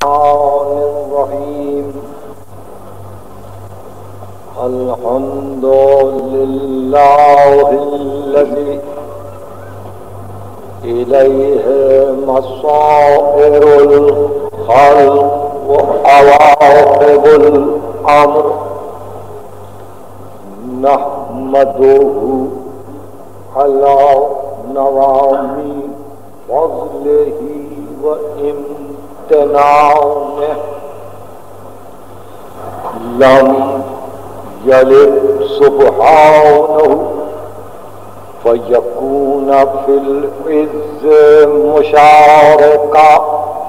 الرحمن الرحیم الحمد للہ الذی الیہ مصائر الخلق وعواقب الامر نحمدہ علی نوام فضلہ وامتنانہ لم یلد سبحانہ فیکون فی العز مشارکا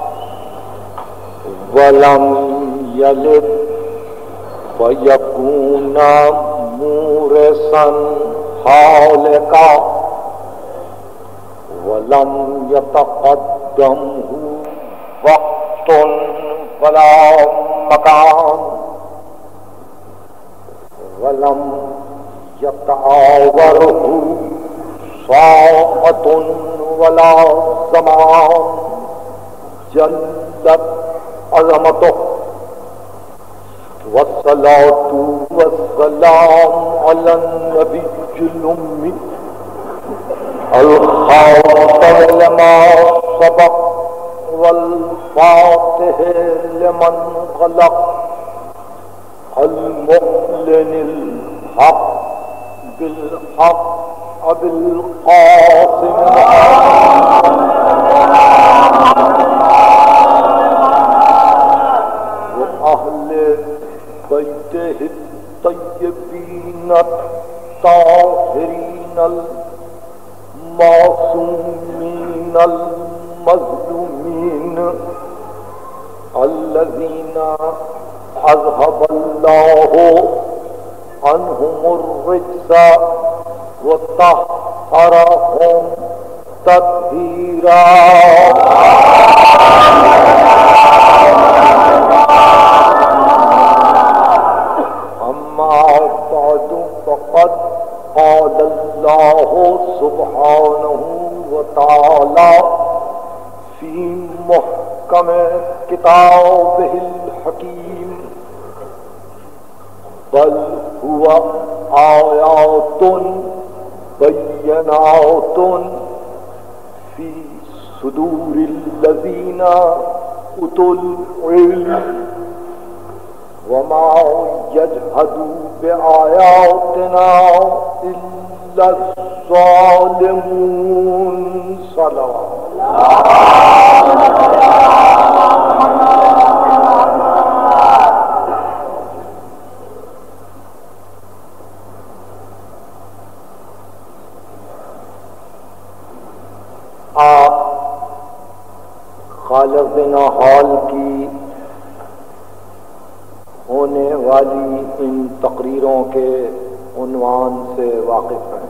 ولم یلد فیکون مورثا خالقا ولم یتقدمہ وقت ولا مکان ولم یتعاورہ ساعۃ ولا زمان جلت عظمتہ والصلاة والسلام علی النبی الأمی الخاتم لما سبق والفاتح لمن خلق المعلن الحق بالحق ابي القاسم وأهل بيته الطيبين الطاهرين المعصومين المظلومين الذين أذهب الله عنهم الرجس وطهرهم تطهيرا أما بعد فقد قال الله سبحانه وتعالى في محكم كتابه الحكيم بل هو آيات بينات في صدور الذين أوتوا العلم وما يجحد بآياتنا إلا الظالمون صلوات آپ خالق نحال کی ہونے والی ان تقریروں کے عنوان سے واقف ہیں۔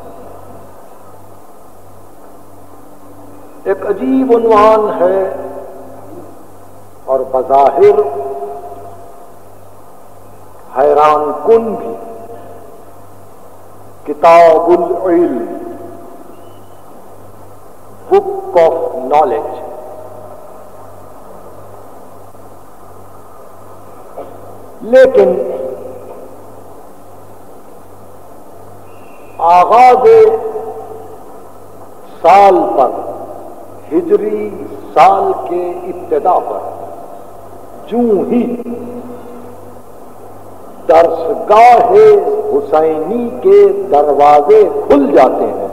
ایک عجیب عنوان ہے اور بظاہر حیران کن بھی، کتاب العلم، بک آف نالج۔ لیکن آغاز سال پر، ہجری سال کے ابتدا پر، جوں ہی درسگاہ حسینی کے دروازے کھل جاتے ہیں،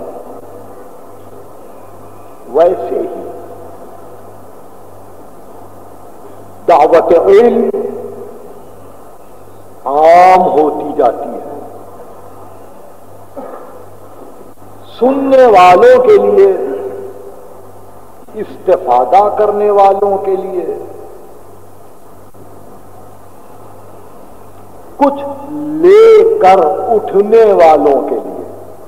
ویسے ہی دعوت علم عام ہوتی جاتی ہے۔ سننے والوں کے لیے، استفادہ کرنے والوں کے لیے، کچھ لے کر اٹھنے والوں کے لیے،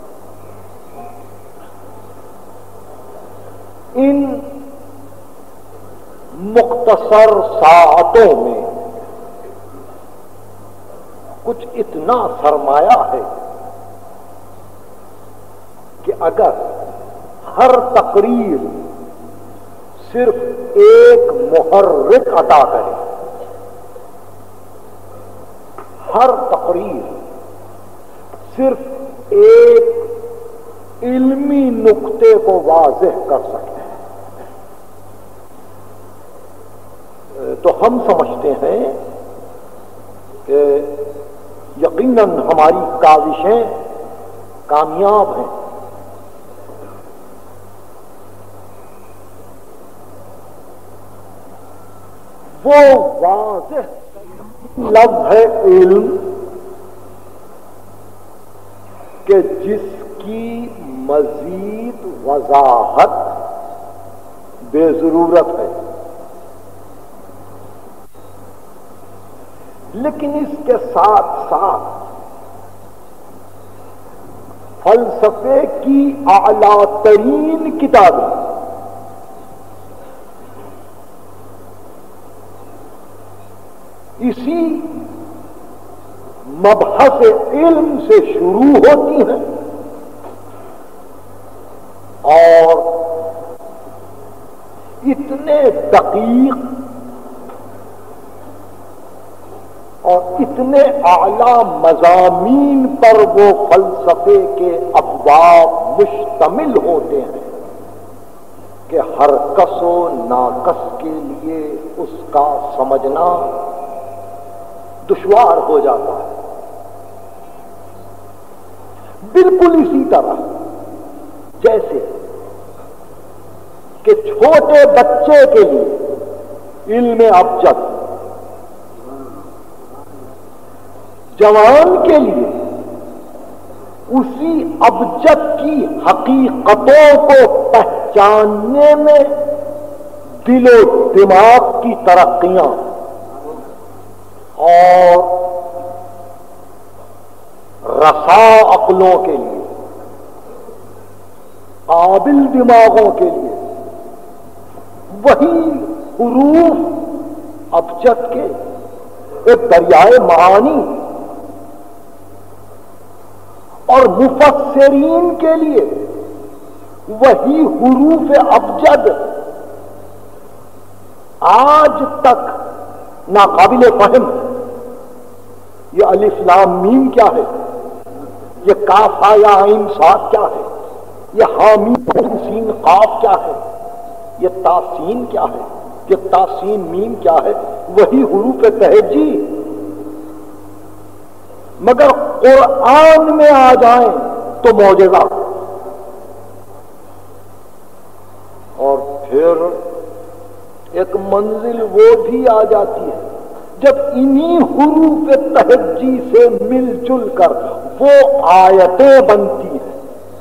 ان مختصر ساعتوں میں کچھ اتنا سرمایہ ہے کہ اگر ہر تقریر صرف ایک محرک عطا کرے، ہر تقریر صرف ایک علمی نقطے کو واضح کر سکتے ہیں، تو ہم سمجھتے ہیں کہ یقیناً ہماری کاوشیں کامیاب ہیں۔ وہ واضح لفظ ہے علم کہ جس کی مزید وضاحت بے ضرورت ہے، لیکن اس کے ساتھ ساتھ فلسفے کی اعلیٰ ترین کتابیں اسی مبحث علم سے شروع ہوتی ہیں اور اتنے دقیق اور اتنے اعلیٰ مضامین پر وہ فلسفے کے ابواب مشتمل ہوتے ہیں کہ ہر کس و ناکس کے لیے اس کا سمجھنا دشوار ہو جاتا ہے۔ بالکل اسی طرح جیسے کہ چھوٹے بچے کے لیے علم ابجد، جوان کے لیے اسی ابجد کی حقیقتوں کو پہچاننے میں دل و دماغ کی ترقیاں اور رسا عقلوں کے لیے، قابل دماغوں کے لیے وہی حروف ابجد کے ایک دریائے معانی، اور مفسرین کے لیے وہی حروف ابجد آج تک ناقابل فہم۔ یہ الف لام میم کیا ہے، یہ کاف یا عین صاد کیا ہے، یہ حامیم سین قاف کیا ہے، یہ تاسین کیا ہے، یہ تاسین میم کیا ہے، وہی حروف تہجی، مگر قرآن میں آ جائیں تو معجزہ۔ اور پھر ایک منزل وہ بھی آ جاتی ہے جب انہی حروف تہجی سے مل جل کر وہ آیتیں بنتی ہیں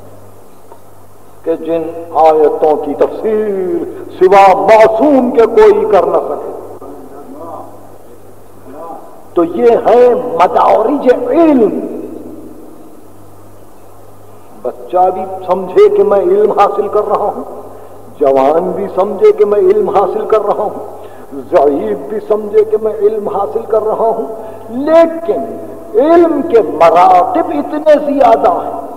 کہ جن آیتوں کی تفسیر سوا معصوم کے کوئی کر نہ سکے۔ تو یہ ہے مدارج علم۔ بچہ بھی سمجھے کہ میں علم حاصل کر رہا ہوں، جوان بھی سمجھے کہ میں علم حاصل کر رہا ہوں، ضعیف بھی سمجھے کہ میں علم حاصل کر رہا ہوں، لیکن علم کے مراتب اتنے زیادہ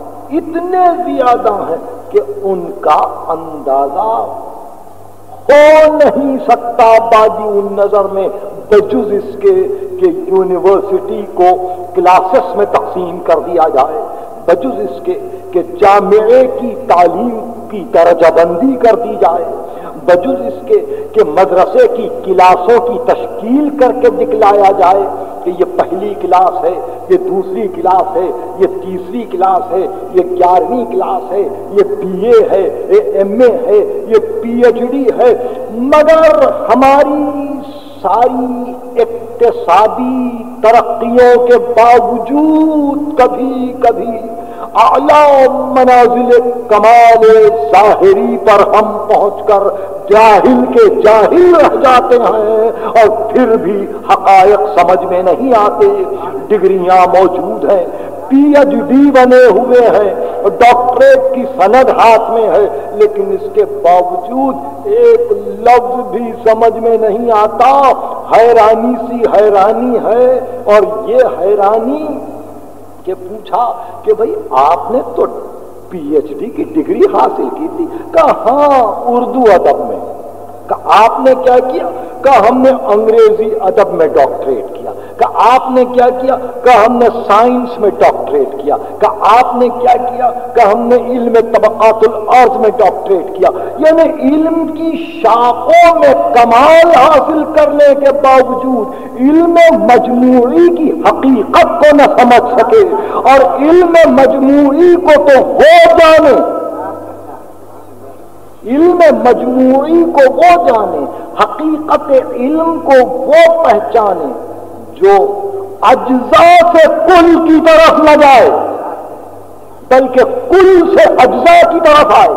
ہیں کہ ان کا اندازہ ہو نہیں سکتا بادی ان نظر میں، بجز اس کے کہ یونیورسٹی کو کلاسز میں تقسیم کر دیا جائے، بجز اس کے کہ جامعے کی تعلیم کی درجہ بندی کر دی جائے، بجز اس کے کہ مدرسے کی کلاسوں کی تشکیل کر کے دکھلایا جائے کہ یہ پہلی کلاس ہے، یہ دوسری کلاس ہے، یہ تیسری کلاس ہے، یہ 11ویں کلاس ہے، یہ BA ہے، یہ MA ہے، یہ PhD ہے، مگر ہماری ساری اقتصادی ترقیوں کے باوجود کبھی کبھی اعلی منازل کمال ظاہری پر ہم پہنچ کر جاہل کے جاہل رہ جاتے ہیں، اور پھر بھی حقائق سمجھ میں نہیں آتے۔ ڈگریاں موجود ہیں، PhD بنے ہوئے ہیں، ڈاکٹریٹ کی سند ہاتھ میں ہے، لیکن اس کے باوجود ایک لفظ بھی سمجھ میں نہیں آتا۔ حیرانی سی حیرانی ہے، اور یہ حیرانی کہ پوچھا کہ بھئی آپ نے تو PhD کی ڈگری حاصل کی تھی؟ کہا ہاں اردو ادب میں، کہ آپ نے کیا کیا؟ کہ ہم نے انگریزی ادب میں ڈاکٹریٹ کیا. کہ آپ نے کیا کیا؟ کہ ہم نے سائنس میں ڈاکٹریٹ کیا. کہ آپ نے کیا کیا؟ کہ ہم نے علم طبقات الارض میں ڈاکٹریٹ کیا. یعنی علم کی شاخوں میں کمال حاصل کرنے کے باوجود علم مجموعی کی حقیقت کو نہ سمجھ سکے. اور علم مجموعی کو تو وہ جانے، علم مجموعی کو وہ جانے، حقیقت علم کو وہ پہچانے جو اجزاء سے کل کی طرف نہ جائے بلکہ کل سے اجزاء کی طرف آئے.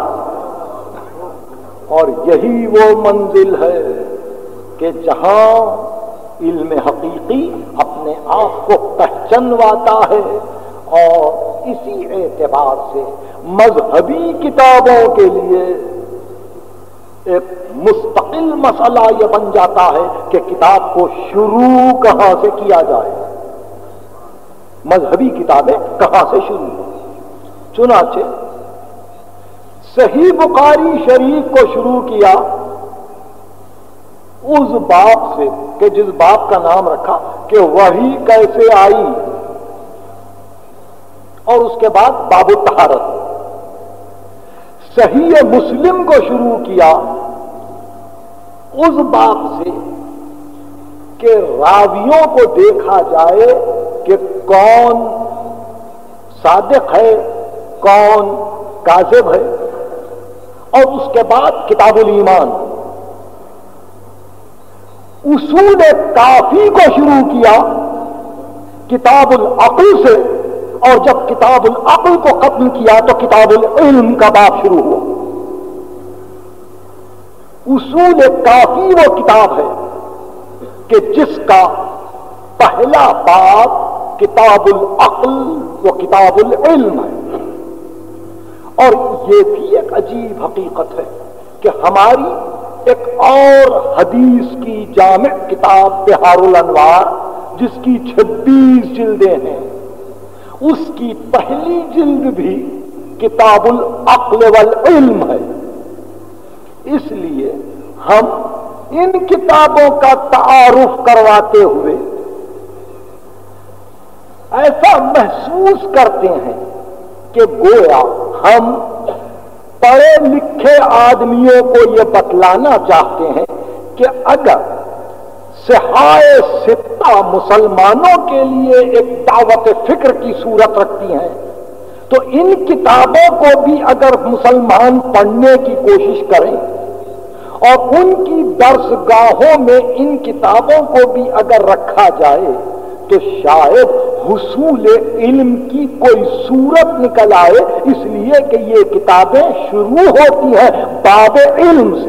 اور یہی وہ منزل ہے کہ جہاں علم حقیقی اپنے آپ کو پہچانواتا ہے. اور اسی اعتبار سے مذہبی کتابوں کے لیے ایک مستقل مسئلہ یہ بن جاتا ہے کہ کتاب کو شروع کہاں سے کیا جائے. مذہبی کتابیں کہاں سے شروع ہوں؟ چنانچہ صحیح بخاری شریف کو شروع کیا اس باب سے کہ جس باب کا نام رکھا کہ وحی کیسے آئی، اور اس کے بعد باب الطہارت. صحیح مسلم کو شروع کیا اس باب سے کہ راویوں کو دیکھا جائے کہ کون صادق ہے کون کاذب ہے. اور اس کے بعد کتاب الایمان. اصول کافی کو شروع کیا کتاب العقل سے، اور جب کتاب العقل کو ختم کیا تو کتاب العلم کا باب شروع ہوا. اصول کافی وہ کتاب ہے کہ جس کا پہلا باب کتاب العقل و کتاب العلم ہے. اور یہ بھی ایک عجیب حقیقت ہے کہ ہماری ایک اور حدیث کی جامع کتاب بحار الانوار جس کی 26 جلدیں ہیں، اس کی پہلی جلد بھی کتاب العقل والعلم ہے. اس لیے ہم ان کتابوں کا تعارف کرواتے ہوئے ایسا محسوس کرتے ہیں کہ گویا ہم پڑھے لکھے آدمیوں کو یہ بتلانا چاہتے ہیں کہ اگر صحائے ستہ مسلمانوں کے لیے ایک دعوت فکر کی صورت رکھتی ہیں تو ان کتابوں کو بھی اگر مسلمان پڑھنے کی کوشش کریں اور ان کی درسگاہوں میں ان کتابوں کو بھی اگر رکھا جائے تو شاید حصول علم کی کوئی صورت نکل آئے. اس لیے کہ یہ کتابیں شروع ہوتی ہیں باب علم سے.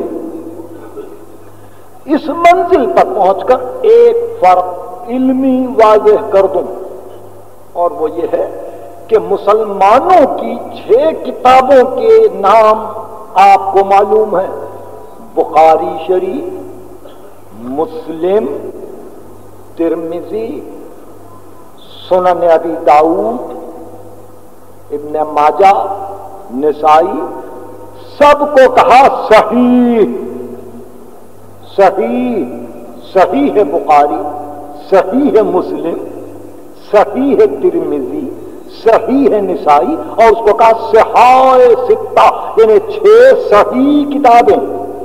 اس منزل پر پہنچ کر ایک فرق علمی واضح کر دوں، اور وہ یہ ہے کہ مسلمانوں کی 6 کتابوں کے نام آپ کو معلوم ہے: بخاری شریف، مسلم، ترمذی، سنن ابی داؤد، ابن ماجہ، نسائی. سب کو کہا صحیح صحیح. صحیح ہے بخاری، صحیح ہے مسلم، صحیح ہے ترمذی، صحیح ہے نسائی، اور اس کو کہا صحائے ستہ، یعنی 6 صحیح کتابیں.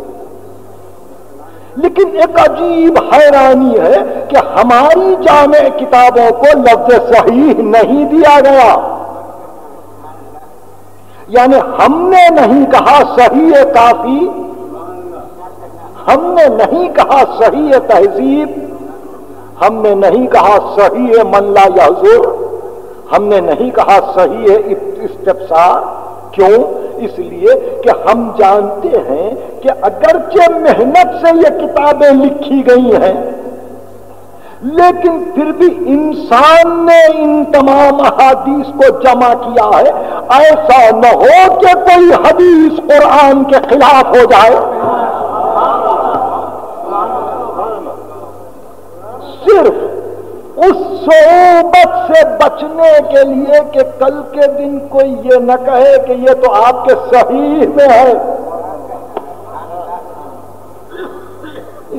لیکن ایک عجیب حیرانی ہے کہ ہماری جامع کتابوں کو لفظ صحیح نہیں دیا گیا. یعنی ہم نے نہیں کہا صحیح کافی، ہم نے نہیں کہا صحیح تہذیب، ہم نے نہیں کہا صحیح من لا یحضر، ہم نے نہیں کہا صحیح استفسار. کیوں؟ اس لیے کہ ہم جانتے ہیں کہ اگرچہ محنت سے یہ کتابیں لکھی گئی ہیں لیکن پھر بھی انسان نے ان تمام احادیث کو جمع کیا ہے. ایسا نہ ہو کہ کوئی حدیث قرآن کے خلاف ہو جائے. صرف اس صعوبت سے بچنے کے لیے کہ کل کے دن کوئی یہ نہ کہے کہ یہ تو آپ کے صحیح میں ہے.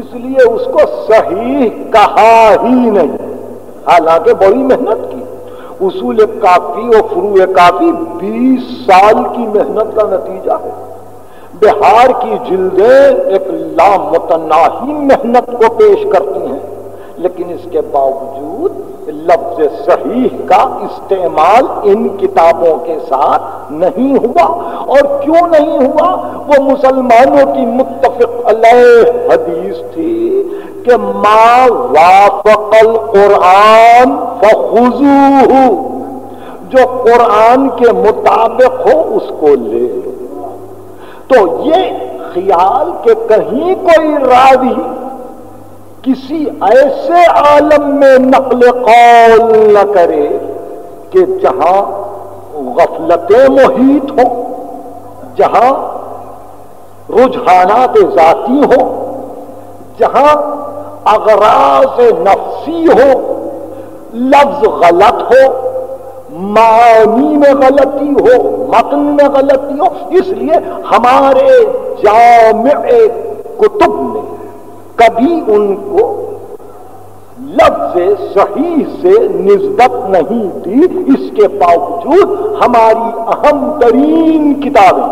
اس لیے اس کو صحیح کہا ہی نہیں، حالانکہ بڑی محنت کی۔ اصول کافی اور فروع کافی 20 سال کی محنت کا نتیجہ ہے۔ بہار کی جلدیں ایک لامتناہی محنت کو پیش کرتی ہیں، لیکن اس کے باوجود لفظ صحیح کا استعمال ان کتابوں کے ساتھ نہیں ہوا۔ اور کیوں نہیں ہوا؟ وہ مسلمانوں کی متفق علیہ حدیث تھی کہ ما وافق القرآن فخذوہ، جو قرآن کے مطابق ہو اس کو لے لو۔ تو یہ خیال کہ کہیں کوئی راوی کسی ایسے عالم میں نقل قول نہ کرے کہ جہاں غفلتیں محیط ہوں، جہاں رجحانات ذاتی ہوں، جہاں اغراض نفسی ہو، لفظ غلط ہو، معانی میں غلطی ہو، متن میں غلطی ہو، اس لیے ہمارے جامع کتب نے کبھی ان کو لفظ صحیح سے نسبت نہیں دی۔ اس کے باوجود ہماری اہم ترین کتابیں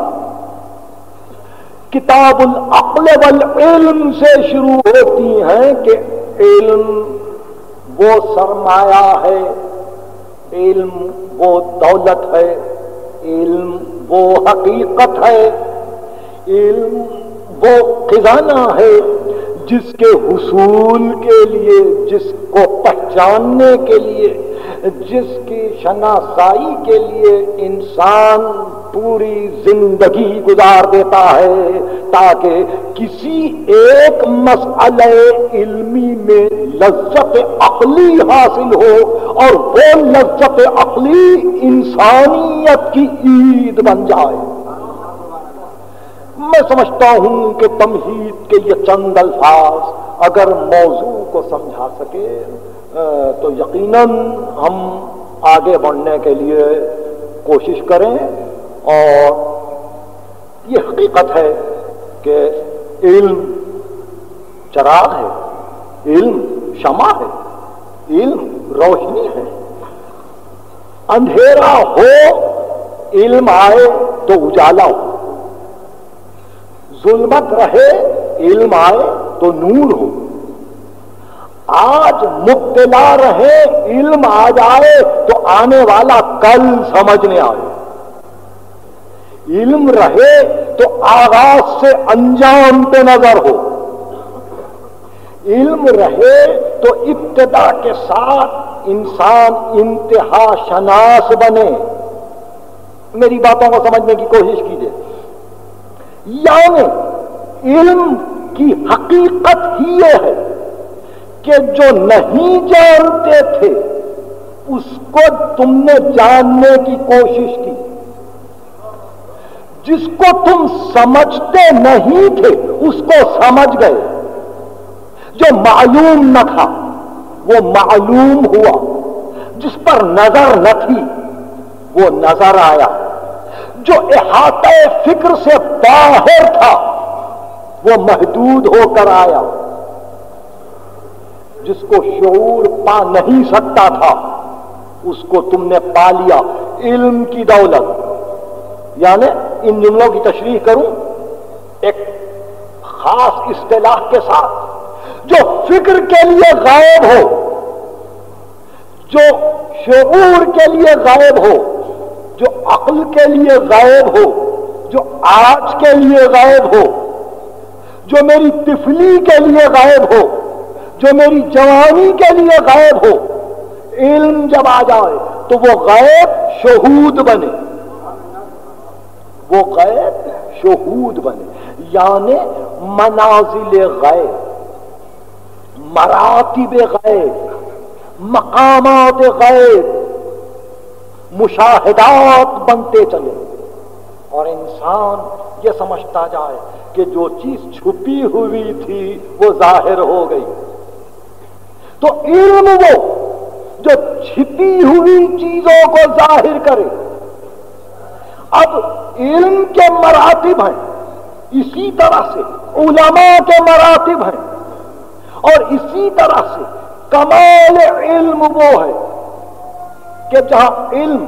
کتاب العقل والعلم سے شروع ہوتی ہیں کہ علم وہ سرمایہ ہے، علم وہ دولت ہے، علم وہ حقیقت ہے، علم وہ خزانہ ہے جس کے حصول کے لیے، جس کو پہچاننے کے لیے، جس کی شناسائی کے لیے انسان پوری زندگی گزار دیتا ہے تاکہ کسی ایک مسئلہ علمی میں لذت عقلی حاصل ہو، اور وہ لذت عقلی انسانیت کی عید بن جائے۔ میں سمجھتا ہوں کہ تمہید کے یہ چند الفاظ اگر موضوع کو سمجھا سکے تو یقیناً ہم آگے بڑھنے کے لیے کوشش کریں۔ اور یہ حقیقت ہے کہ علم چراغ ہے، علم شمع ہے، علم روشنی ہے۔ اندھیرا ہو علم آئے تو اجالا ہو، ظلمت رہے علم آئے تو نور ہو۔ آج مبتلا رہے علم آ جائے تو آنے والا کل سمجھ میں آئے۔ علم رہے تو آغاز سے انجام پہ نظر ہو، علم رہے تو ابتدا کے ساتھ انسان انتہا شناس بنے۔ میری باتوں کو سمجھنے کی کوشش کیجیے۔ یعنی علم کی حقیقت ہی یہ ہے کہ جو نہیں جانتے تھے اس کو تم نے جاننے کی کوشش کی، جس کو تم سمجھتے نہیں تھے اس کو سمجھ گئے، جو معلوم نہ تھا وہ معلوم ہوا، جس پر نظر نہ تھی وہ نظر آیا، جو احاطہ فکر سے باہر تھا وہ محدود ہو کر آیا، جس کو شعور پا نہیں سکتا تھا اس کو تم نے پا لیا۔ علم کی دولت، یعنی ان جملوں کی تشریح کروں ایک خاص اصطلاح کے ساتھ، جو فکر کے لیے غائب ہو، جو شعور کے لیے غائب ہو، جو عقل کے لیے غائب ہو، جو آج کے لیے غائب ہو، جو میری طفلی کے لیے غائب ہو، جو میری جوانی کے لیے غائب ہو، علم جب آ جائے تو وہ غائب شہود بنے، وہ غیب شہود بنے۔ یعنی منازل غیب، مراتب غیب، مقامات غیب، مشاہدات بنتے چلے، اور انسان یہ سمجھتا جائے کہ جو چیز چھپی ہوئی تھی وہ ظاہر ہو گئی۔ تو علم وہ جو چھپی ہوئی چیزوں کو ظاہر کرے۔ اب علم کے مراتب ہیں، اسی طرح سے علماء کے مراتب ہیں۔ اور اسی طرح سے کمال علم وہ ہے کہ جہاں علم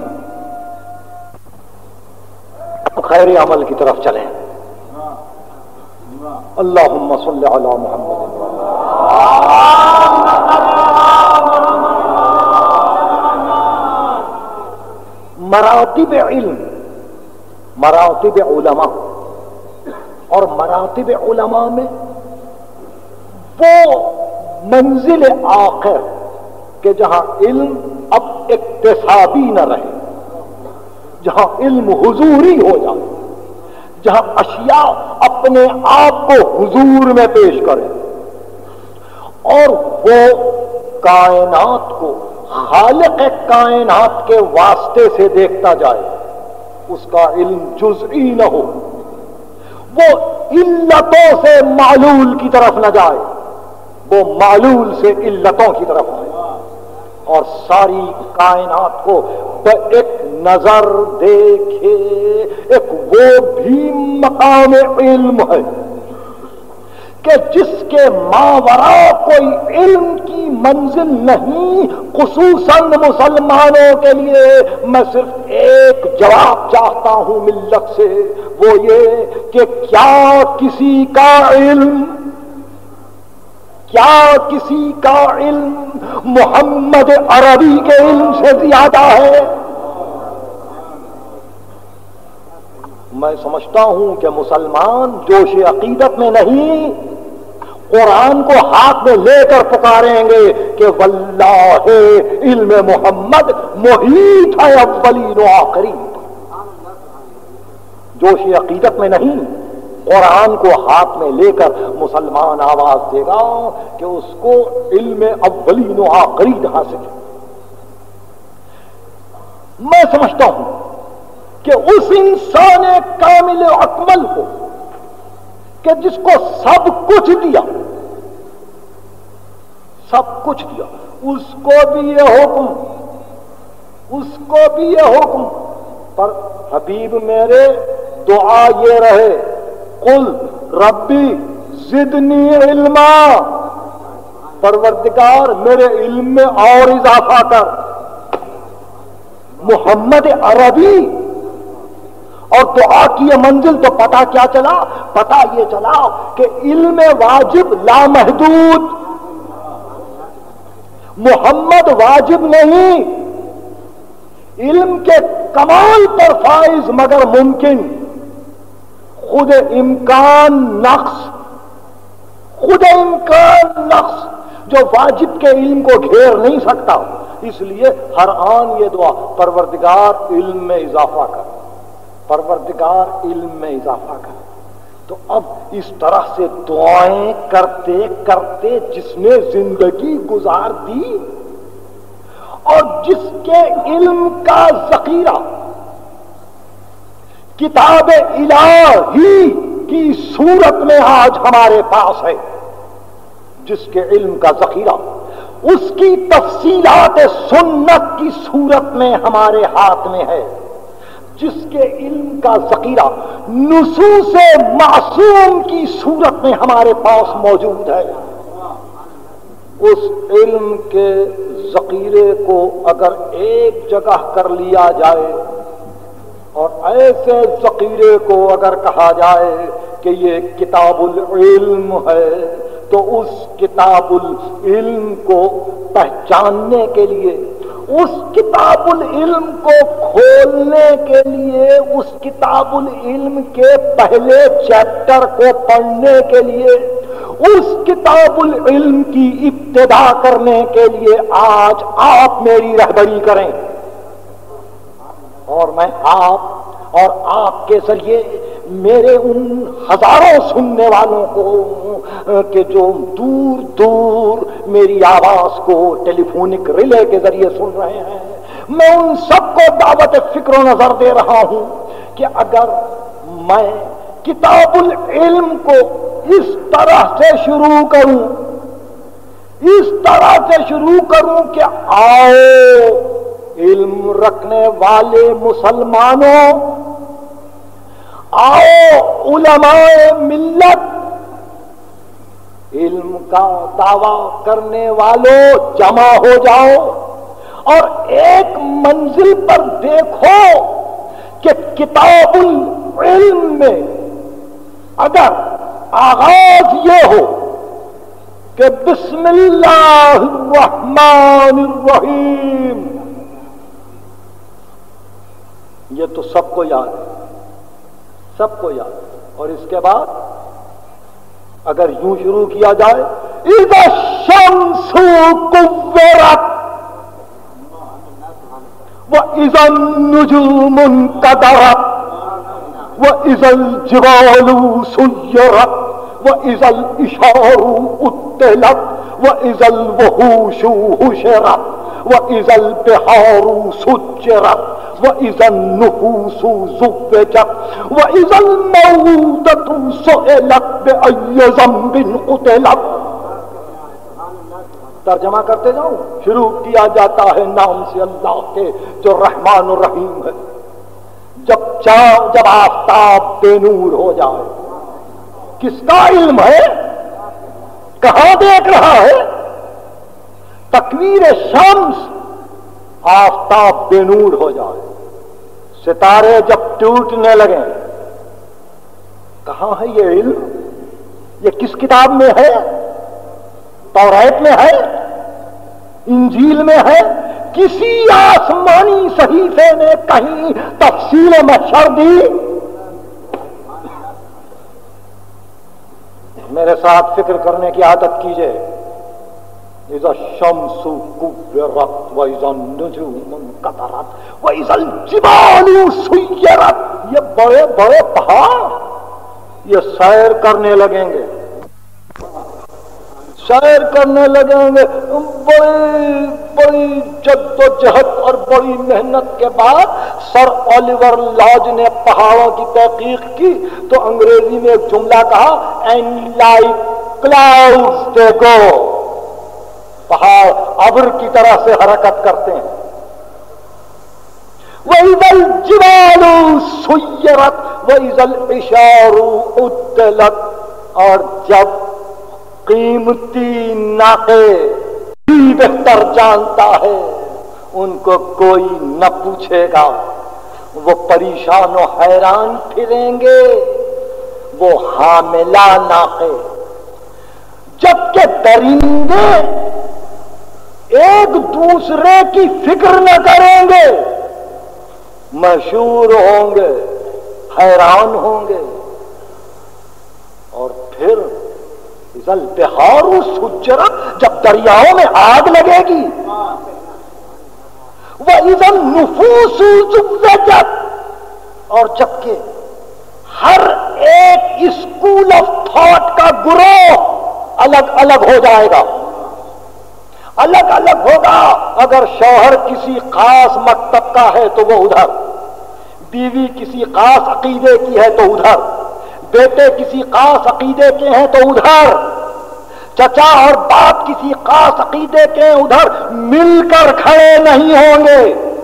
خیر عمل کی طرف چلیں. اللہم صلی علی محمد. مراتب علم، مراتب علماء، اور مراتب علماء میں وہ منزل آخر کہ جہاں علم اب اکتسابی نہ رہے، جہاں علم حضوری ہو جائے، جہاں اشیاء اپنے آپ کو حضور میں پیش کرے اور وہ کائنات کو خالق کائنات کے واسطے سے دیکھتا جائے، اس کا علم جزئی نہ ہو، وہ علتوں سے معلول کی طرف نہ جائے، وہ معلول سے علتوں کی طرف آئے اور ساری کائنات کو ایک نظر دیکھے. ایک وہ بھی مقام علم ہے کہ جس کے ماوراء کوئی علم کی منزل نہیں. خصوصاً مسلمانوں کے لیے میں صرف ایک جواب چاہتا ہوں ملت سے، وہ یہ کہ کیا کسی کا علم محمد عربی کے علم سے زیادہ ہے؟ میں سمجھتا ہوں کہ مسلمان جوش عقیدت میں نہیں، قرآن کو ہاتھ میں لے کر پکاریں گے کہ واللہ علم محمد محیط ہے اولین و آخرین. جوش عقیدت میں نہیں، قرآن کو ہاتھ میں لے کر مسلمان آواز دے گا کہ اس کو علم اولین و آخرین حاصل ہے. میں سمجھتا ہوں کہ اس انسان کامل اکمل کو کہ جس کو سب کچھ دیا، اس کو بھی یہ حکم، پر حبیب میرے دعا یہ رہے قل ربی زدنی علما، پروردگار میرے علم میں اور اضافہ کر. محمد عربی اور دعا کی یہ منزل تو پتہ کیا چلا؟ پتہ یہ چلا کہ علم واجب لامحدود، محمد واجب نہیں، علم کے کمال پر فائز مگر ممکن، خود امکان نقص جو واجب کے علم کو گھیر نہیں سکتا. اس لیے ہر آن یہ دعا پروردگار علم میں اضافہ کر، پروردگار علم میں اضافہ کر. تو اب اس طرح سے دعائیں کرتے کرتے جس نے زندگی گزار دی اور جس کے علم کا ذخیرہ کتاب الہی کی صورت میں آج ہمارے پاس ہے، جس کے علم کا ذخیرہ اس کی تفصیلات سنت کی صورت میں ہمارے ہاتھ میں ہے، جس کے علم کا ذخیرہ نصوص معصوم کی صورت میں ہمارے پاس موجود ہے، اس علم کے ذخیرے کو اگر ایک جگہ کر لیا جائے اور ایسے ذخیرے کو اگر کہا جائے کہ یہ کتاب العلم ہے، تو اس کتاب العلم کو پہچاننے کے لیے، اس کتاب العلم کو کھولنے کے لیے، اس کتاب العلم کے پہلے چیپٹر کو پڑھنے کے لیے، اس کتاب العلم کی ابتدا کرنے کے لیے آج آپ میری رہبری کریں اور میں آپ کے ذریعے میرے ان ہزاروں سننے والوں کو کہ جو دور دور میری آواز کو ٹیلی فونک ریلے کے ذریعے سن رہے ہیں، میں ان سب کو دعوت فکر و نظر دے رہا ہوں کہ اگر میں کتاب العلم کو اس طرح سے شروع کروں کہ آؤ علم رکھنے والے مسلمانوں، آؤ علماء ملت، علم کا دعویٰ کرنے والوں جمع ہو جاؤ اور ایک منزل پر دیکھو کہ کتاب العلم میں اگر آغاز یہ ہو کہ بسم اللہ الرحمن الرحیم، یہ تو سب کو یاد ہے، سب کو یاد ہے، اور اس کے بعد اگر یوں شروع کیا جائے اذا الشمس کورت وَإِذَا النُّجُومُ انْكَدَرَتْ وَإِذَا الْجِبَالُ سُيِّرَتْ وَإِذَا الْإِشَارُ أُطِّلَتْ وَإِذَا الْوُحُوشُ حُشِرَتْ وَإِذَا الْبِحَارُ سُجِّرَتْ وَإِذَا النُّفُوسُ زُوِّجَتْ وَإِذَا الْمَوْءُودَةُ سُئِلَتْ بِأَيِّ ذَنبٍ قُتِلَتْ۔ ترجمہ کرتے جاؤں، شروع کیا جاتا ہے نام سے اللہ کے جو رحمان الرحیم ہے۔ جب آفتاب بے نور ہو جائے، کس کا علم ہے؟ کہاں دیکھ رہا ہے؟ تکویر شمس، آفتاب بے نور ہو جائے، ستارے جب ٹوٹنے لگیں، کہاں ہے یہ علم؟ یہ کس کتاب میں ہے؟ توریت میں ہے؟ انجیل میں ہے؟ کسی آسمانی صحیفے نے کہیں تفصیل محشر دی؟ میرے ساتھ فکر کرنے کی عادت کیجئے۔ اذا الشمس کورت واذا النجوم انکدرت واذا الجبال سیرت، یہ بڑے بڑے پہاڑ یہ سیر کرنے لگیں گے، سیر کرنے لگیں گے، بڑی جد و جہد اور بڑی محنت کے بعد سر اولیور لاج نے پہاڑوں کی تحقیق کی تو انگریزی میں ایک جملہ کہا، and like clouds they go, پہاڑ ابر کی طرح سے حرکت کرتے ہیں۔ وَإِذَا الْجِبَالُ سُيِّرَتْ وَإِذَا الْعِشَارُ عُطِّلَتْ، اور جب قیمتی ناقے بھی بہتر جانتا ہے، ان کو کوئی نہ پوچھے گا، وہ پریشان و حیران پھریں گے، وہ حاملہ ناقے، جبکہ درندے ایک دوسرے کی فکر نہ کریں گے، مشہور ہوں گے، حیران ہوں گے۔ اور پھر اذا البحار سجرت، جب دریاؤں میں آگ لگے گی، وَإِذَا النُّفُوسُ زُوِّجَتْ، اور جبکہ ہر ایک اسکول آف تھاٹ کا گروہ الگ الگ ہو جائے گا، الگ الگ ہوگا۔ اگر شوہر کسی خاص مکتب کا ہے تو وہ ادھر، بیوی کسی خاص عقیدے کی ہے تو ادھر، بیٹے کسی خاص عقیدے کے ہیں تو ادھر، چچا اور باپ کسی خاص عقیدے کے ہیں ادھر، مل کر کھڑے نہیں ہوں گے۔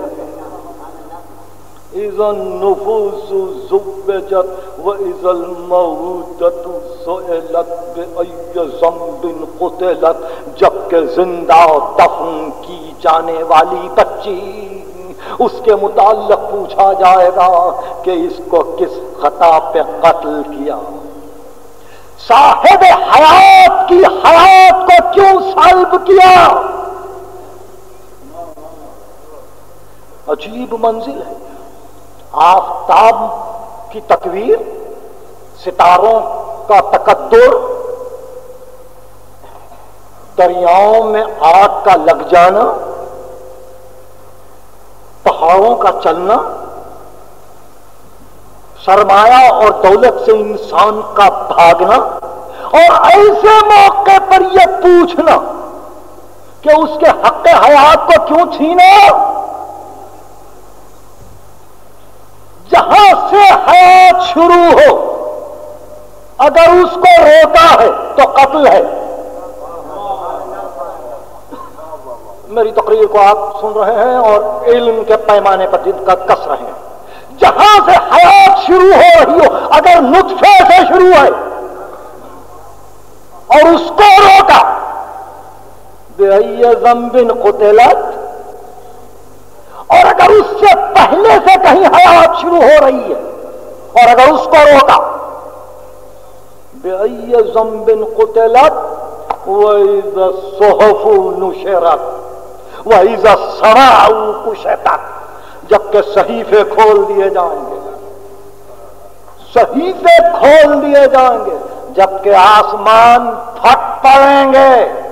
اذا النفوس زوجت واذا الموءودة سئلت بأي ذنب قتلت، جبکہ زندہ دفن کی جانے والی بچی، اس کے متعلق پوچھا جائے گا کہ اس کو کس خطا پہ قتل کیا، صاحب حیات کی حیات کو کیوں سلب کیا۔ عجیب منزل ہے۔ آفتاب کی تکویر، ستاروں کا تقدر، دریاؤں میں آگ کا لگ جانا، پہاڑوں کا چلنا، سرمایہ اور دولت سے انسان کا بھاگنا، اور ایسے موقع پر یہ پوچھنا کہ اس کے حق حیات کو کیوں چھینا۔ جہاں سے حیات شروع ہو، اگر اس کو روکا ہے تو قتل ہے۔ میری تقریر کو آپ سن رہے ہیں اور علم کے پیمانے پر کس رہے ہیں۔ جہاں سے حیات شروع ہو رہی ہو، اگر نطفے سے شروع ہے اور اس کو روکا بِأَيِّ ذَنبٍ قُتِلَتْ، اور اگر اس سے پہلے سے کہیں حیات شروع ہو رہی ہے اور اگر اس کو روکا بِأَيِّ ذَنبٍ قُتِلَتْ وَإِذَا الصُّحُفُ نُشِرَتْ وَإِذَا السَّمَاءُ كُشِطَتْ، جبکہ صحیفے کھول دیے جائیں گے، صحیفے کھول دیے جائیں گے، جبکہ آسمان پھٹ پڑیں گے،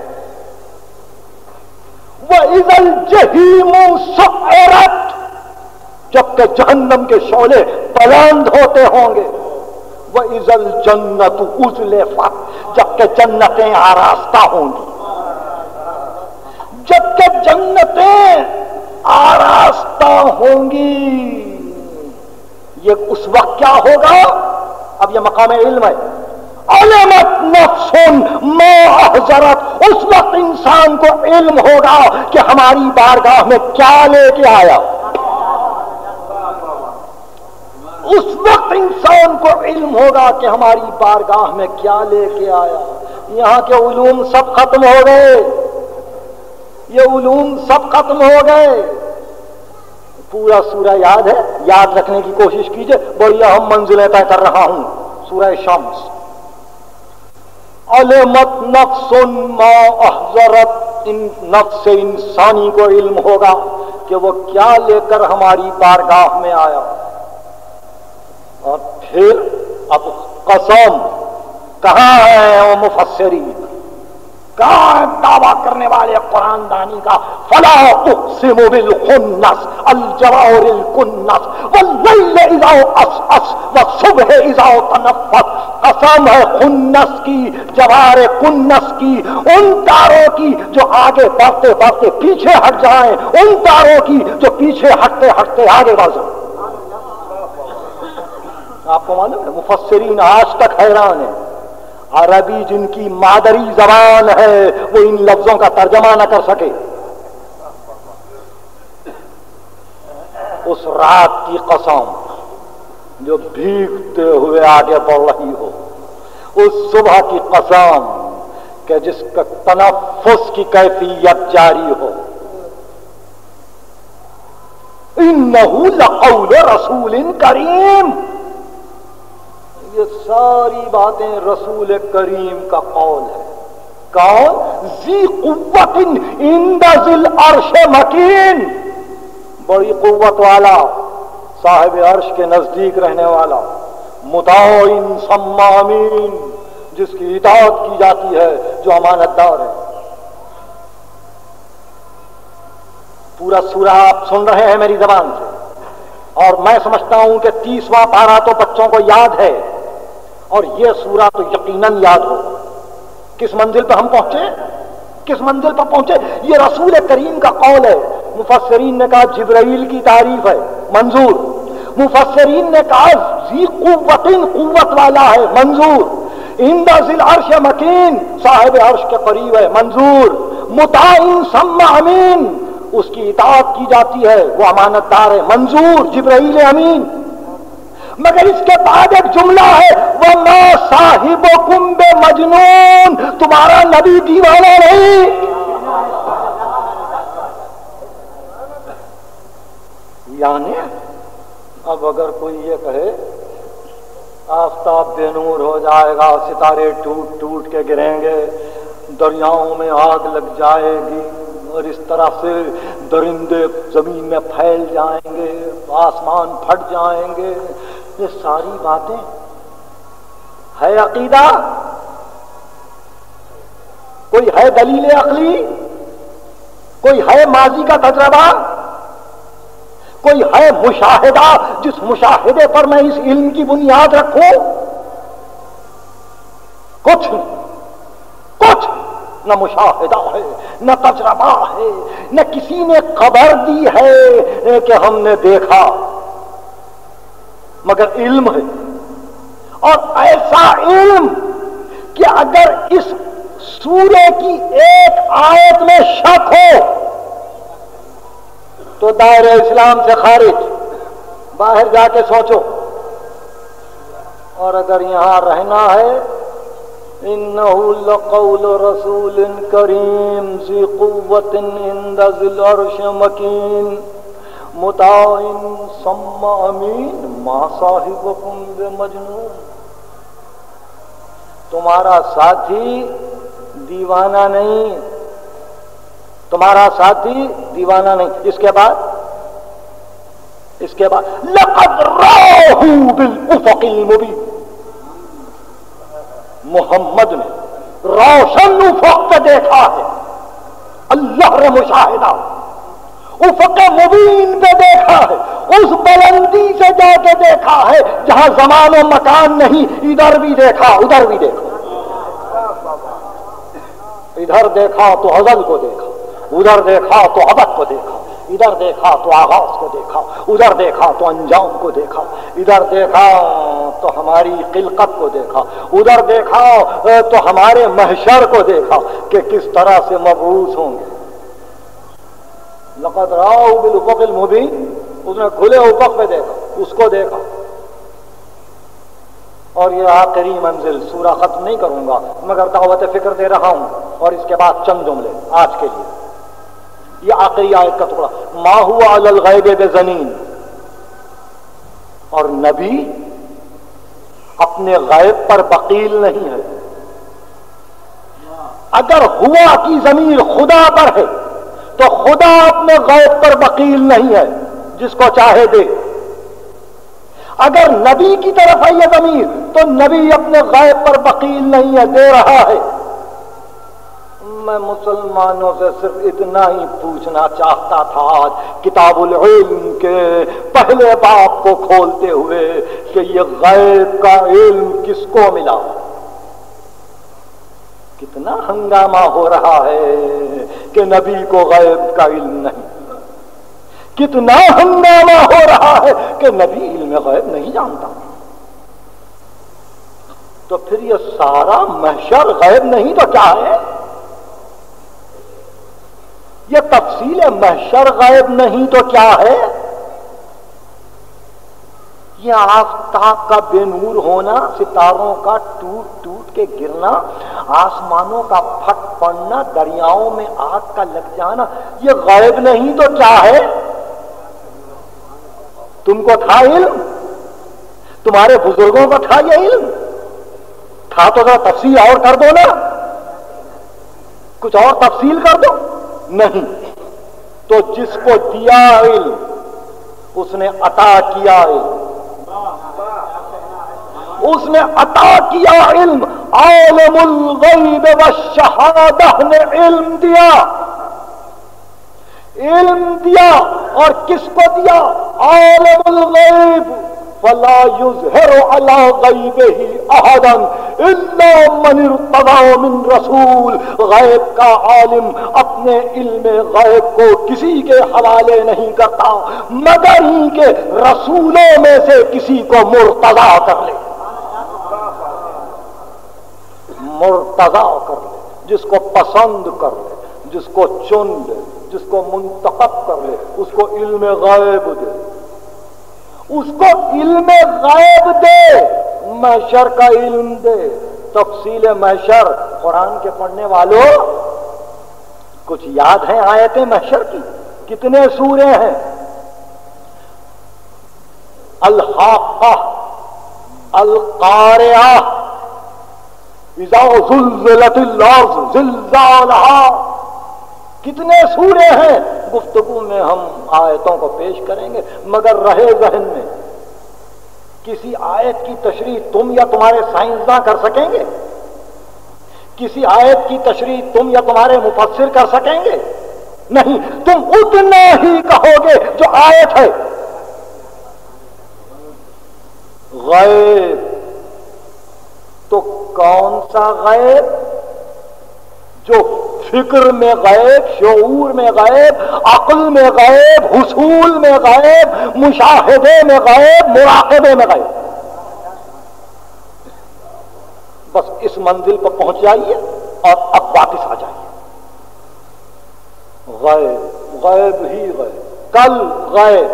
وَإِذَا الْجَحِيمُ سُعِّرَتْ، جبکہ جہنم کے شعلے بلند ہوتے ہوں گے، وَإِذَا الْجَنَّةُ أُزْلِفَتْ، جبکہ جنتیں آراستہ ہوں گی، جبکہ جنتیں آراستہ ہوں گی، یہ اس وقت کیا ہوگا؟ اب یہ مقام علم ہے، علمت نفس ما احضرت، اس وقت انسان کو علم ہوگا کہ ہماری بارگاہ میں کیا لے کے آیا، اس وقت انسان کو علم ہوگا کہ ہماری بارگاہ میں کیا لے کے آیا۔ یہاں کے علوم سب ختم ہو گئے، یہ علوم سب ختم ہو گئے، پورا سورہ یاد ہے، یاد رکھنے کی کوشش کیجئے، بڑی اہم منزلیں طے کر رہا ہوں۔ سورہ شمس، علمت نفس ما احضرت، ان نفس انسانی کو علم ہوگا کہ وہ کیا لے کر ہماری بارگاہ میں آیا۔ اور پھر اب قسم، کہاں ہے وہ مفسرین، کہاں ہے دعویٰ کرنے والے قرآن دانی کا؟ فلا اقسم بالخنس الجوار الکنس واللیل اذا عسعس والصبح اذا تنفس، قسم ہے خنس کی، جوار کنس کی، ان تاروں کی جو آگے بڑھتے بڑھتے پیچھے ہٹ جائیں، ان تاروں کی جو پیچھے ہٹتے ہٹتے آگے بڑھ جائیں۔ آپ کو معلوم ہے مفسرین آج تک حیران ہیں، عربی جن کی مادری زبان ہے وہ ان لفظوں کا ترجمہ نہ کر سکے۔ اس رات کی قسم جو بھیگتے ہوئے آگے بڑھ رہی ہو، اس صبح کی قسم کہ جس کا تنفس کی کیفیت جاری ہو، انہ لقول رسول کریم، یہ ساری باتیں رسول کریم کا قول ہے۔ کون؟ ذی قوت عند ذی العرش مکین، بڑی قوت والا، صاحب عرش کے نزدیک رہنے والا، مطاع ثم امین، جس کی اطاعت کی جاتی ہے، جو امانت دار ہے۔ پورا سورہ آپ سن رہے ہیں میری زبان سے، اور میں سمجھتا ہوں کہ 30واں پارہ تو بچوں کو یاد ہے، اور یہ سورہ تو یقیناً یاد ہو۔ کس منزل پہ ہم پہنچے؟ کس منزل پر پہنچے؟ یہ رسول کریم کا قول ہے۔ مفسرین نے کہا جبرائیل کی تعریف ہے، منظور۔ مفسرین نے کہا ذی قوت، قوت والا ہے، منظور۔ عند ذی العرش مکین، صاحب عرش کے قریب ہے، منظور۔ مطاع ثم امین، اس کی اطاعت کی جاتی ہے، وہ امانت دار ہے، منظور، جبرائیل امین۔ مگر اس کے بعد ایک جملہ ہے، وَمَا صَاحِبُكُمْ بِمَجْنُونَ، تمہارا نبی دیوانہ نہیں۔ یعنی اب اگر کوئی یہ کہے آفتاب بے نور ہو جائے گا، ستارے ٹوٹ ٹوٹ کے گریں گے، دریاؤں میں آگ لگ جائے گی، اور اس طرح سے درندے زمین میں پھیل جائیں گے، آسمان پھٹ جائیں گے، یہ ساری باتیں ہے عقیدہ؟ کوئی ہے دلیل عقلی؟ کوئی ہے ماضی کا تجربہ؟ کوئی ہے مشاہدہ جس مشاہدے پر میں اس علم کی بنیاد رکھوں؟ کچھ نہ مشاہدہ ہے، نہ تجربہ ہے، نہ کسی نے خبر دی ہے کہ ہم نے دیکھا، مگر علم ہے، اور ایسا علم کہ اگر اس سورے کی ایک آیت میں شک ہو تو دائرہ اسلام سے خارج، باہر جا کے سوچو، اور اگر یہاں رہنا ہے انه لقول رسول کریم ذی قوت عند ذی العرش مکین مطاع ثم امین ما صاحبکم بمجنون. تمہارا ساتھی دیوانہ نہیں، تمہارا ساتھی دیوانہ نہیں. اس کے بعد لقد راہ بالافق المبین. محمد نے روشن افق پہ دیکھا ہے، اللہ نے مشاہدہ افق مبین پہ دیکھا ہے، اس بلندی سے جا کے دیکھا ہے جہاں زمان و مکان نہیں. ادھر بھی دیکھا ادھر بھی دیکھا، ادھر دیکھا تو ازل کو دیکھا، ادھر دیکھا تو ابد کو دیکھا، ادھر دیکھا تو آغاز کو دیکھا، ادھر دیکھا تو انجام کو دیکھا، ادھر دیکھا تو ہماری خلقت کو دیکھا، ادھر دیکھا تو ہمارے محشر کو دیکھا کہ کس طرح سے مبعوث ہوں گے. لقد راہ بالافق المبین، اس نے کھلے افق پہ دیکھا، اس کو دیکھا. اور یہ آخری منزل، سورہ ختم نہیں کروں گا مگر دعوت فکر دے رہا ہوں، اور اس کے بعد چند جملے آج کے لیے. یہ آخری آیت کا ٹکڑا، ما ہوا علی الغیب بضنین. اور نبی اپنے غیب پر بخیل نہیں ہے. اگر ہوا کی ضمیر خدا پر ہے تو خدا اپنے غیب پر بخیل نہیں ہے، جس کو چاہے دے. اگر نبی کی طرف ہے یہ ضمیر تو نبی اپنے غیب پر بخیل نہیں ہے، دے رہا ہے. میں مسلمانوں سے صرف اتنا ہی پوچھنا چاہتا تھا آج کتاب العلم کے پہلے باب کو کھولتے ہوئے کہ یہ غیب کا علم کس کو ملا. کتنا ہنگامہ ہو رہا ہے کہ نبی کو غیب کا علم نہیں، کتنا ہنگامہ ہو رہا ہے کہ نبی علم غیب نہیں جانتا. تو پھر یہ سارا محشر غیب نہیں تو کیا ہے؟ یہ تفصیل محشر غیب نہیں تو کیا ہے؟ یہ آفتاب کا بے نور ہونا، ستاروں کا ٹوٹ ٹوٹ کے گرنا، آسمانوں کا پھٹ پڑنا، دریاؤں میں آگ کا لگ جانا، یہ غیب نہیں تو کیا ہے؟ تم کو تھا علم؟ تمہارے بزرگوں کو تھا یہ علم؟ تھا تو ذرا تفصیل اور کر دو نا، کچھ اور تفصیل کر دو. نہیں، تو جس کو دیا علم اس نے عطا کیا علم، اس نے عطا کیا علم. عالم الغیب والشہادہ نے علم دیا، علم دیا. اور کس کو دیا؟ عالم الغیب. فلا یظہر علی غیبہ احدا الا من ارتضی من رسول. غیب کا عالم اپنے علم غیب کو کسی کے حوالے نہیں کرتا مگر ہی کہ رسولوں میں سے کسی کو مرتضی کر لے، مرتضی کر لے، جس کو پسند کر لے، جس کو چن لے، جس کو منتخب کر لے، اس کو علم غیب دے، اس کو علم غیب دے، محشر کا علم دے. تفصیل محشر قرآن کے پڑھنے والوں کچھ یاد ہیں آیتیں محشر کی؟ کتنے سورے ہیں؟ الحاقہ، القارعہ، اذا زلزلت الارض زلزالہا. کتنے سورے ہیں؟ گفتگو میں ہم آیتوں کو پیش کریں گے مگر رہے ذہن میں کسی آیت کی تشریح تم یا تمہارے سائنسداں کر سکیں گے؟ کسی آیت کی تشریح تم یا تمہارے مفسر کر سکیں گے؟ نہیں، تم اتنا ہی کہو گے جو آیت ہے. غیب تو کون سا غیب؟ جو فکر میں غیب، شعور میں غیب، عقل میں غیب، حصول میں غیب، مشاہدے میں غیب، مراقبے میں غیب. بس اس منزل پر پہنچ جائیے اور اب واپس آ جائیے. غیب، غیب ہی غیب، کل غیب.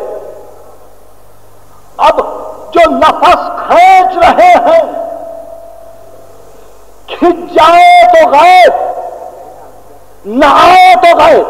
اب جو نفس کھینچ رہے ہیں، کھنچ جائے تو غائب، نہ آئے تو غائب،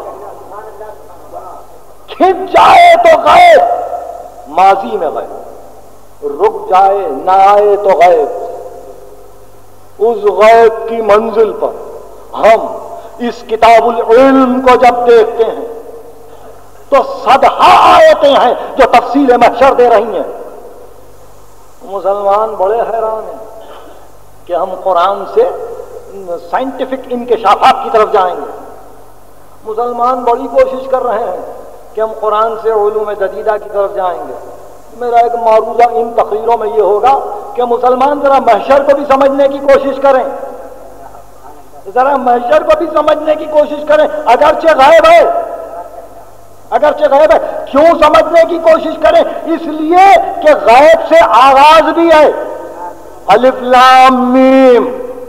کھنچ جائے تو غائب، ماضی میں غائب، رک جائے نہ آئے تو غائب۔ اس غائب کی منزل پر ہم اس کتاب العلم کو جب دیکھتے ہیں تو صدہا آیتیں ہیں جو تفصیل محشر دے رہی ہیں۔ مسلمان بڑے حیران ہیں کہ ہم قرآن سے سائنٹیفک انکشافات کی طرف جائیں گے۔ مسلمان بڑی کوشش کر رہے ہیں کہ ہم قرآن سے علوم جدیدہ کی طرف جائیں گے۔ میرا ایک معروضہ ان تقریروں میں یہ ہوگا کہ مسلمان ذرا محشر کو بھی سمجھنے کی کوشش کریں، ذرا محشر کو بھی سمجھنے کی کوشش کریں، اگرچہ غائب ہے، اگرچہ غائب ہے۔ کیوں سمجھنے کی کوشش کریں؟ اس لیے کہ غائب سے آغاز بھی ہے۔ الف لام میم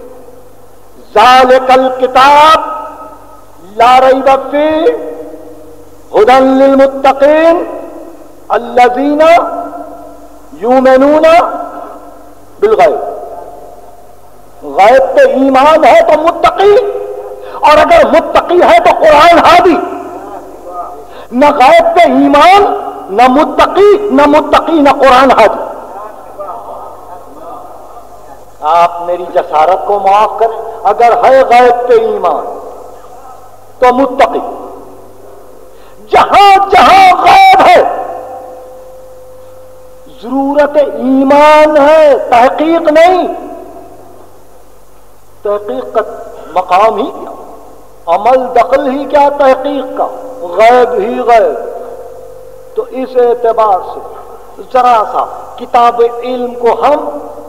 ذالک الکتاب لا ریب فیہ ھدی للمتقین الذین یؤمنون بالغیب۔ غیب پہ ایمان ہے تو متقی، اور اگر متقی ہے تو قرآن ہادی۔ نہ غیب پہ ایمان، نہ متقی نہ قرآن ہادی۔ آپ میری جسارت کو معاف کریں، اگر ہے غیب پہ ایمان تو متقی۔ جہاں جہاں غیب ہے ضرورت ایمان ہے، تحقیق نہیں۔ تحقیق کا مقام ہی کیا، عمل دخل ہی کیا تحقیق کا، غیب ہی غیب۔ تو اس اعتبار سے ذرا سا کتاب علم کو ہم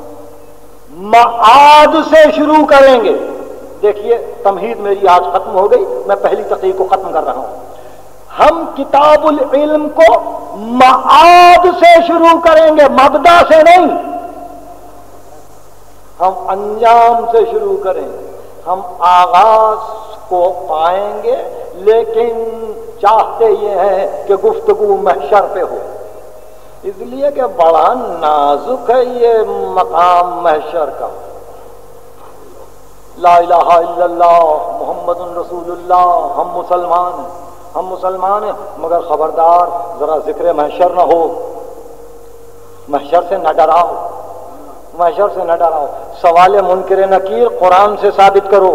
معاد سے شروع کریں گے۔ دیکھیے تمہید میری آج ختم ہو گئی، میں پہلی تقریر کو ختم کر رہا ہوں۔ ہم کتاب العلم کو معاد سے شروع کریں گے، مبدا سے نہیں۔ ہم انجام سے شروع کریں گے، ہم آغاز کو پائیں گے، لیکن چاہتے یہ ہے کہ گفتگو محشر پہ ہو، اس لیے کہ بڑا نازک ہے یہ مقام محشر کا۔ لا الہ الا اللہ محمد رسول اللہ، ہم مسلمان ہیں، مگر خبردار ذرا ذکر محشر نہ ہو، محشر سے نہ ڈراؤ، محشر سے نہ ڈراؤ۔ سوال منکر نکیر قرآن سے ثابت کرو،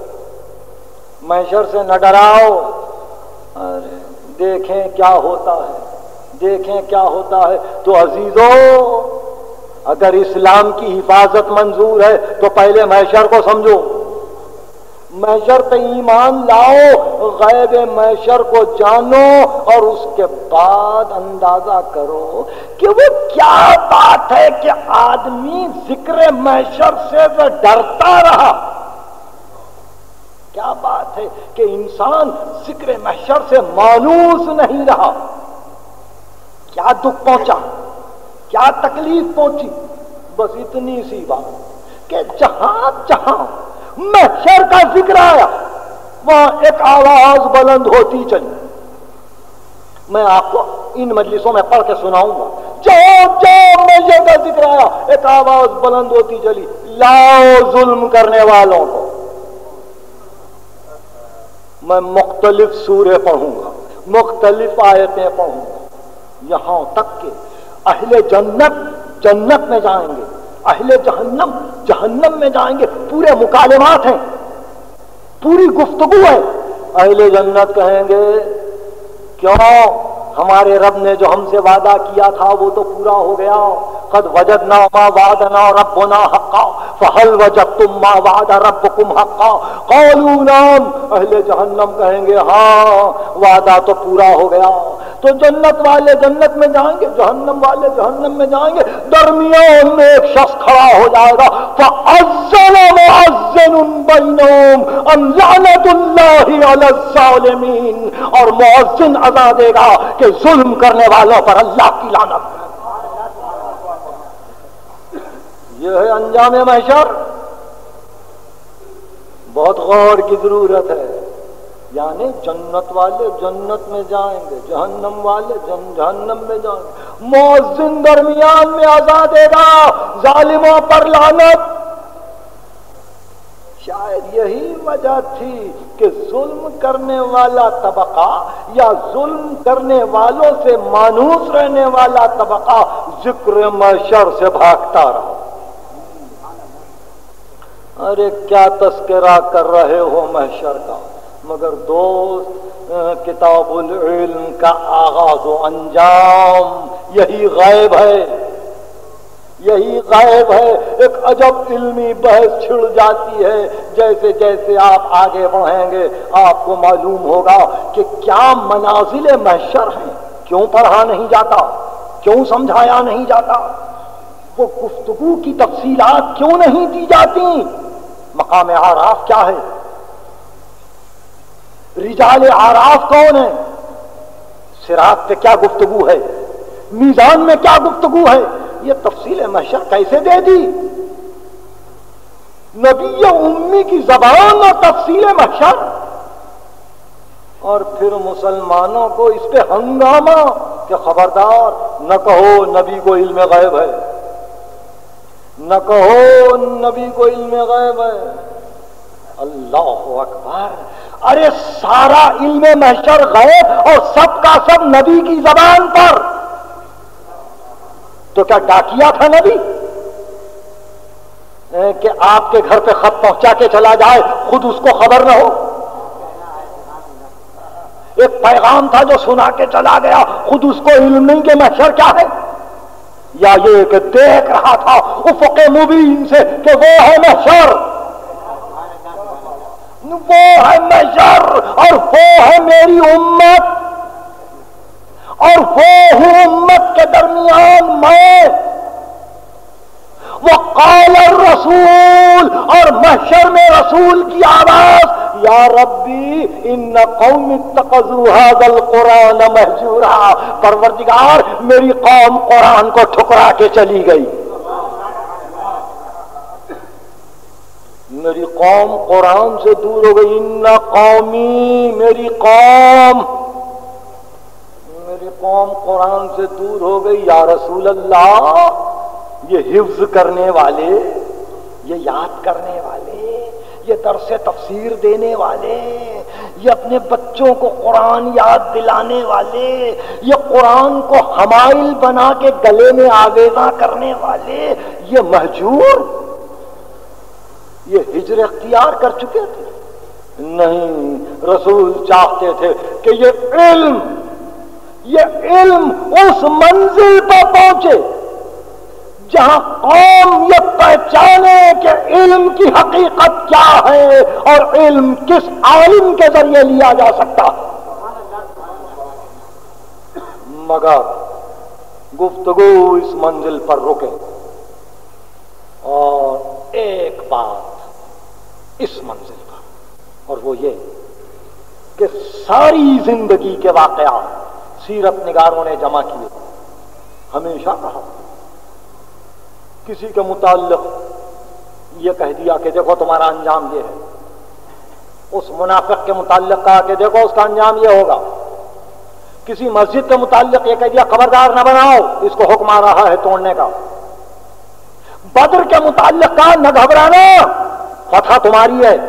محشر سے نہ ڈراؤ۔ ارے دیکھیں کیا ہوتا ہے، دیکھیں کیا ہوتا ہے۔ تو عزیزو، اگر اسلام کی حفاظت منظور ہے تو پہلے محشر کو سمجھو، محشر پہ ایمان لاؤ، غیب محشر کو جانو، اور اس کے بعد اندازہ کرو کہ وہ کیا بات ہے کہ آدمی ذکر محشر سے ڈرتا رہا، کیا بات ہے کہ انسان ذکر محشر سے مانوس نہیں رہا۔ کیا دکھ پہنچا، کیا تکلیف پہنچی؟ بس اتنی سی بات کہ جہاں جہاں محشر کا ذکر آیا وہاں ایک آواز بلند ہوتی چلی۔ میں آپ کو ان مجلسوں میں پڑھ کے سناؤں گا، جو محشر کا ذکر آیا ایک آواز بلند ہوتی چلی، لاؤ ظلم کرنے والوں کو۔ میں مختلف سورے پڑھوں گا، مختلف آیتیں پڑھوں گا، یہاں تک کہ اہل جنت جنت میں جائیں گے، اہل جہنم جہنم میں جائیں گے۔ پورے مکالمات ہیں، پوری گفتگو ہے۔ اہل جنت کہیں گے کیوں، ہمارے رب نے جو ہم سے وعدہ کیا تھا وہ تو پورا ہو گیا۔ قد وجدنا ما وعدنا ربنا حقا فهل وجدتم ما وعد ربكم حقا قالوا نعم۔ اہل جہنم کہیں گے ہاں وعدہ تو پورا ہو گیا۔ تو جنت والے جنت میں جائیں گے، جہنم والے جہنم میں جائیں گے۔ درمیان میں ایک شخص کھڑا ہو جائے گا، فَأَذَّنَ مُؤَذِّنٌ بَيْنَهُمْ أَن لَعْنَةُ اللَّهِ عَلَى الظَّالِمِينَ، اور مؤذن اذان دے گا کہ ظلم کرنے والوں پر اللہ کی لعنت۔ یہ ہے انجام محشر۔ بہت غور کی ضرورت ہے، یعنی جنت والے جنت میں جائیں گے، جہنم والے جہنم میں جائیں گے۔ مؤذن درمیان میں اذان دے گا، ظالموں پر لعنت۔ وجہ تھی کہ ظلم کرنے والا طبقہ یا ظلم کرنے والوں سے مانوس رہنے والا طبقہ ذکر محشر سے بھاگتا رہا. ارے کیا تذکرہ کر رہے ہو محشر کا؟ مگر دوست کتاب العلم کا آغاز و انجام یہی غیب ہے، یہی غیب ہے. ایک عجب علمی بحث چھڑ جاتی ہے. جیسے جیسے آپ آگے بڑھیں گے آپ کو معلوم ہوگا کہ کیا منازل محشر ہیں. کیوں پڑھا نہیں جاتا؟ کیوں سمجھایا نہیں جاتا؟ وہ گفتگو کی تفصیلات کیوں نہیں دی جاتی؟ مقام اعراف کیا ہے؟ رجال اعراف کون ہے؟ صراط پہ کیا گفتگو ہے؟ میزان میں کیا گفتگو ہے؟ یہ تفصیل محشر کیسے دے دی؟ نبی امی کی زبان اور تفصیل محشر. اور پھر مسلمانوں کو اس پہ ہنگامہ کہ خبردار نہ کہو نبی کو علم غیب ہے، نہ کہو نبی کو علم غیب ہے. اللہ اکبر. ارے سارا علم محشر غیب اور سب کا سب نبی کی زبان پر. تو کیا ڈاکیا تھا نبی کہ آپ کے گھر پہ خط پہنچا کے چلا جائے، خود اس کو خبر نہ ہو؟ ایک پیغام تھا جو سنا کے چلا گیا، خود اس کو علم نہیں کہ محشر کیا ہے؟ یا یہ کہ دیکھ رہا تھا افق مبین سے کہ وہ ہے محشر، وہ ہے محشر اور وہ ہے میری امت، اور وہ ہوں امت کے درمیان میں. وقال الرسول، اور محشر میں رسول کی آواز، یا ربی ان قوم اتخذوا هذا القرآن مہجورا. پروردگار میری قوم قرآن کو ٹھکرا کے چلی گئی، میری قوم قرآن سے دور ہو گئی. ان قومی، میری قوم قرآن سے دور ہو گئی. یا رسول اللہ، یہ حفظ کرنے والے، یہ یاد کرنے والے، یہ درس تفسیر دینے والے، یہ اپنے بچوں کو قرآن یاد دلانے والے، یہ قرآن کو حمائل بنا کے گلے میں آویزاں کرنے والے، یہ مہجور، یہ ہجر اختیار کر چکے تھے. نہیں، رسول چاہتے تھے کہ یہ علم اس منزل پر پہنچے جہاں قوم یہ پہچانے کہ علم کی حقیقت کیا ہے اور علم کس عالم کے ذریعے لیا جا سکتا. مگر گفتگو اس منزل پر رکے اور ایک بات اس منزل پر، اور وہ یہ کہ ساری زندگی کے واقعات سیرت نگاروں نے جمع کیے. ہمیشہ کہا کسی کے متعلق یہ کہہ دیا کہ دیکھو تمہارا انجام یہ ہے، اس منافق کے متعلق کہا کہ دیکھو اس کا انجام یہ ہوگا، کسی مسجد کے متعلق یہ کہہ دیا خبردار نہ بناؤ، اس کو حکم آ رہا ہے توڑنے کا. بدر کے متعلق کہا نہ گھبرانا، فتح تمہاری ہے.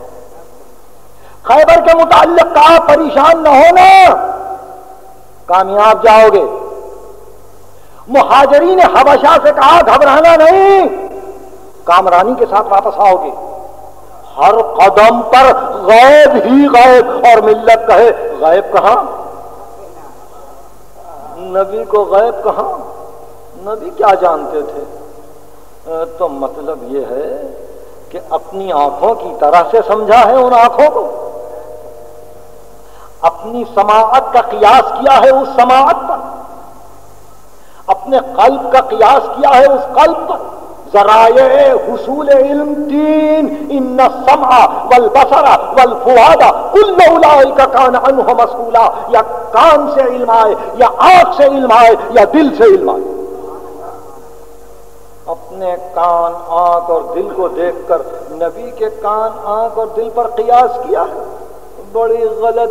خیبر کے متعلق کہا پریشان نہ ہونا، کامیاب جاؤ گے. مہاجرین حبشہ سے کہا گھبرانا نہیں، کامرانی کے ساتھ واپس آؤ گے. ہر قدم پر غیب ہی غیب، اور ملت کہے غیب کہاں؟ نبی کو غیب کہاں؟ نبی کیا جانتے تھے؟ تو مطلب یہ ہے کہ اپنی آنکھوں کی طرح سے سمجھا ہے ان آنکھوں کو، اپنی سماعت کا قیاس کیا ہے اس سماعت پر، اپنے قلب کا قیاس کیا ہے اس قلب پر. ذرائع حصول علم تین، ان السمع والبصر والفؤاد کل اولئک کان عنہ مسئولا. یا کان سے علم آئے، یا آنکھ سے علم آئے، یا دل سے علم آئے. اپنے کان، آنکھ اور دل کو دیکھ کر نبی کے کان، آنکھ اور دل پر قیاس کیا ہے. بڑی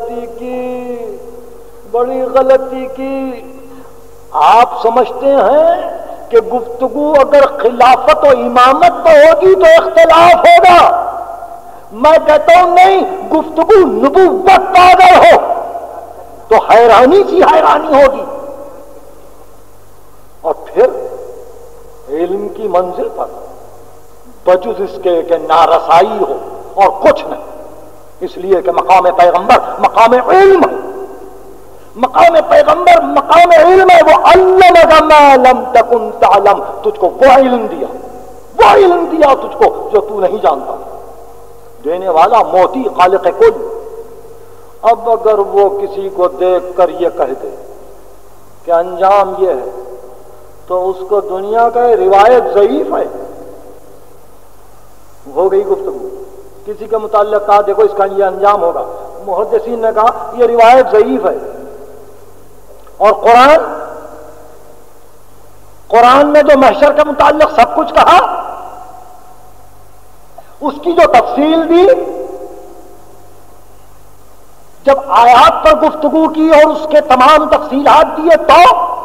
غلطی کی. آپ سمجھتے ہیں کہ گفتگو اگر خلافت و امامت پہ ہوگی تو اختلاف ہوگا، میں کہتا ہوں نہیں، گفتگو نبوت کا اگر ہو تو حیرانی سی حیرانی ہوگی، اور پھر علم کی منزل پر بجز اس کے کہ نارسائی ہو اور کچھ نہیں، اس لیے کہ مقام پیغمبر مقام علم ہے، مقام پیغمبر مقام علم ہے، وہ علمک ما لم تکن تعلم، تجھ کو وہ علم دیا، وہ علم دیا تجھ کو جو تو نہیں جانتا، دینے والا موتی خالق کل۔ اب اگر وہ کسی کو دیکھ کر یہ کہہ دے کہ انجام یہ ہے، تو اس کو دنیا کا روایت ضعیف ہے، ہو گئی گفتگو۔ کسی کے متعلق کہا دیکھو اس کا یہ انجام ہوگا، محدثین نے کہا یہ روایت ضعیف ہے، اور قرآن میں جو محشر کے متعلق سب کچھ کہا، اس کی جو تفصیل دی، جب آیات پر گفتگو کی اور اس کے تمام تفصیلات دیے، تو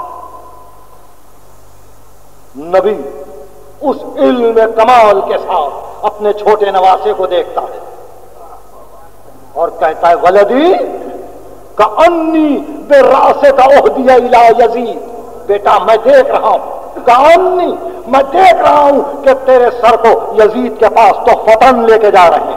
نبی اس علم کمال کے ساتھ اپنے چھوٹے نواسے کو دیکھتا ہے اور کہتا ہے ولدی کأنی براسک اہدی الی یزید، بیٹا میں دیکھ رہا ہوں، کأنی میں دیکھ رہا ہوں کہ تیرے سر کو یزید کے پاس تو فتن لے کے جا رہے ہیں۔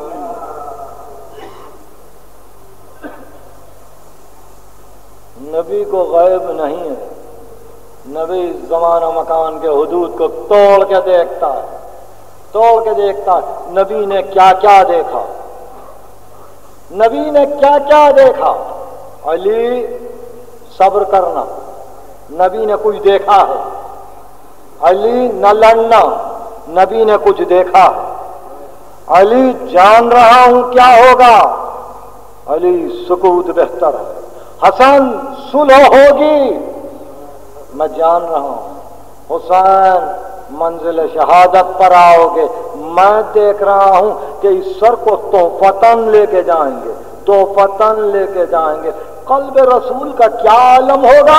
نبی کو غیب نہیں ہے، نبی زمان و مکان کے حدود کو توڑ کے دیکھتا ہے، توڑ کے دیکھتا ہے۔ نبی نے کیا کیا دیکھا، نبی نے کیا کیا دیکھا؟ علی صبر کرنا، نبی نے کچھ دیکھا ہے۔ علی نہ لڑنا، نبی نے کچھ دیکھا ہے۔ علی جان رہا ہوں کیا ہوگا، علی سکوت بہتر ہے۔ حسن صلح ہوگی، میں جان رہا ہوں۔ حسین منزل شہادت پر آؤ گے، میں دیکھ رہا ہوں کہ اس سر کو تو فتن لے کے جائیں گے، تو فتن لے کے جائیں گے۔ قلب رسول کا کیا عالم ہوگا،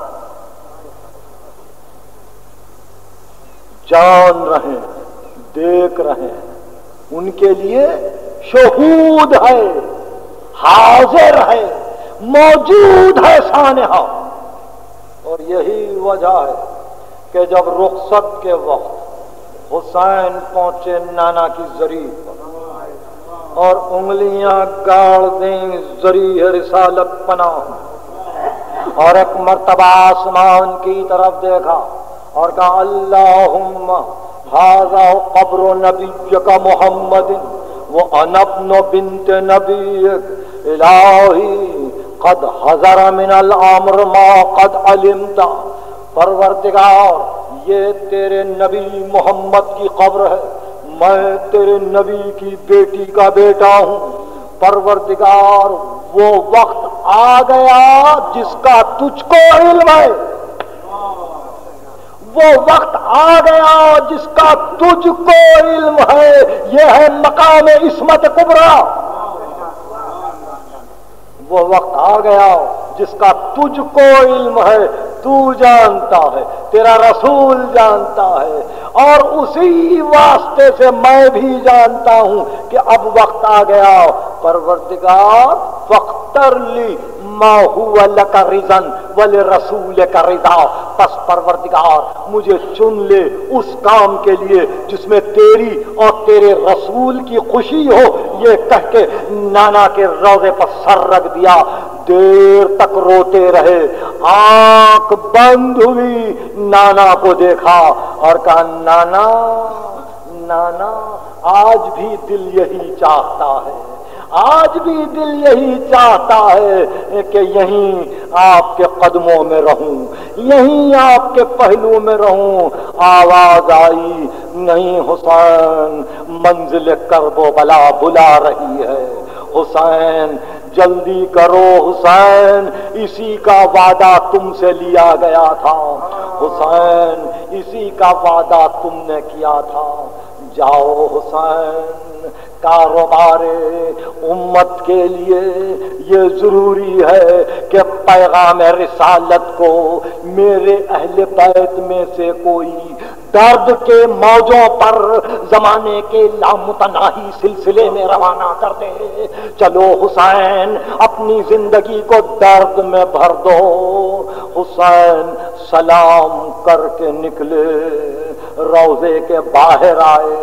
جان رہے ہیں، دیکھ رہے ہیں، ان کے لیے شہود ہے، حاضر ہے، موجود ہے سانحہ۔ اور یہی وجہ ہے کہ جب رخصت کے وقت حسین پہنچے نانا کی زری پر اور انگلیاں گاڑ دیں زری رسالت پناہ، اور ایک مرتبہ آسمان کی طرف دیکھا اور کہا اللہم ھذا قبر نبیک محمد وانا ابن بنت نبیک الہی قد حضر من الامر ما قد علمت۔ پروردگار یہ تیرے نبی محمد کی قبر ہے، میں تیرے نبی کی بیٹی کا بیٹا ہوں۔ پروردگار وہ وقت آ گیا جس کا تجھ کو علم ہے، وہ وقت آ گیا جس کا تجھ کو علم ہے، یہ ہے مقام عصمت کبریٰ۔ وہ وقت آ گیا جس کا تجھ کو علم ہے، تو جانتا ہے، تیرا رسول جانتا ہے، اور اسی واسطے سے میں بھی جانتا ہوں کہ اب وقت آ گیا۔ پروردگار فاختر لی ما هو لک رضا ولرسولک رضا، پس پروردگار مجھے چن لے اس کام کے لیے جس میں تیری اور تیرے رسول کی خوشی ہو۔ یہ کہہ کے نانا کے روضے پر سر رکھ دیا، دیر تک روتے رہے، آنکھ بند ہوئی، نانا کو دیکھا اور کہا نانا نانا آج بھی دل یہی چاہتا ہے، آج بھی دل یہی چاہتا ہے کہ یہیں آپ کے قدموں میں رہوں، یہیں آپ کے پہلو میں رہوں۔ آواز آئی نہیں حسین، منزل کرب و بلا بلا رہی ہے، حسین جلدی کرو، حسین اسی کا وعدہ تم سے لیا گیا تھا، حسین اسی کا وعدہ تم نے کیا تھا، جاؤ حسین۔ کاروبار امت کے لیے یہ ضروری ہے کہ پیغام رسالت کو میرے اہل بیت میں سے کوئی درد کے موجوں پر زمانے کے لامتناہی سلسلے میں روانہ کر دے. چلو حسین اپنی زندگی کو درد میں بھر دو. حسین سلام کر کے نکلے، روضے کے باہر آئے،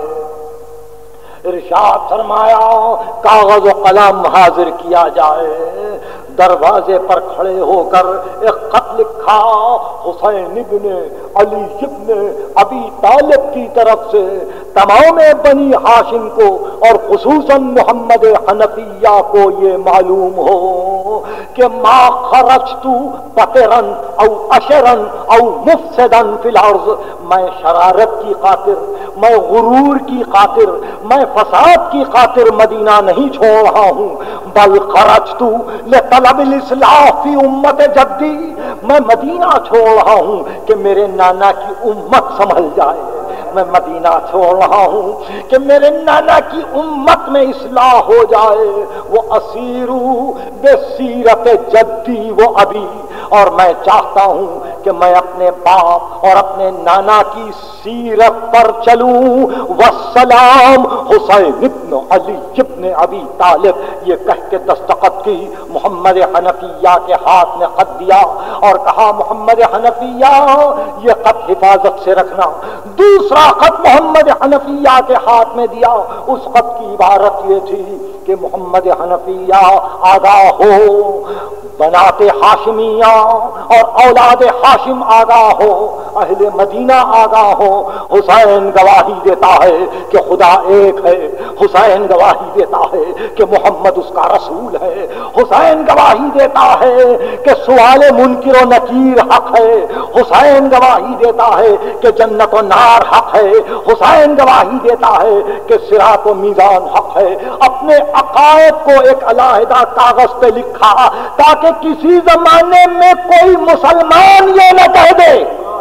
ارشاد فرمایا کاغذ و قلم حاضر کیا جائے. دروازے پر کھڑے ہو کر ایک خط لکھا، حسین ابن علی ابن ابی طالب کی طرف سے تمام بنی ہاشم کو اور خصوصاً محمد حنفیہ کو یہ معلوم ہو کہ ما خرجت بطرا او اشرا او مفسدا فی الارض، میں شرارت کی خاطر، میں غرور کی خاطر، میں فساد کی خاطر مدینہ نہیں چھوڑ رہا ہوں، بل خرجت لطلب الاصلاح فی امت جدی، میں مدینہ چھوڑ رہا ہوں کہ میرے نانا کی امت سنبھل جائے. میں مدینہ چھوڑ رہا ہوں کہ میرے نانا کی امت میں اصلاح ہو جائے. وہ اسیرو بسیرت جدی وہ ابھی، اور میں چاہتا ہوں کہ میں اپنے باپ اور اپنے نانا کی سیرت پر چلوں. والسلام حسین ابن علی ابن ابی طالب، یہ کہہ کے دستخط کی. محمد حنفیہ کے ہاتھ میں خط دیا اور کہا محمد حنفیہ یہ خط حفاظت سے رکھنا. دوسرا خط محمد حنفیہ کے ہاتھ میں دیا. اس خط کی عبارت یہ تھی کہ محمد حنفیہ آگاہ ہو، بنات ہاشمیہ اور اولاد ہاشم آگاہ ہو، اہل مدینہ آگاہ ہو. حسین گواہی دیتا ہے کہ خدا ایک ہے، حسین گواہی دیتا ہے کہ محمد اس کا رسول ہے، حسین گواہی دیتا ہے کہ سوال منکر و نکیر حق ہے، حسین گواہی دیتا ہے کہ جنت و نار حق ہے، حسین گواہی دیتا ہے کہ صراط و میزان حق ہے. اپنے عقائد کو ایک علیحدہ کاغذ پہ لکھا تاکہ کسی زمانے میں کوئی مسلمان یہ نہ کہہ دے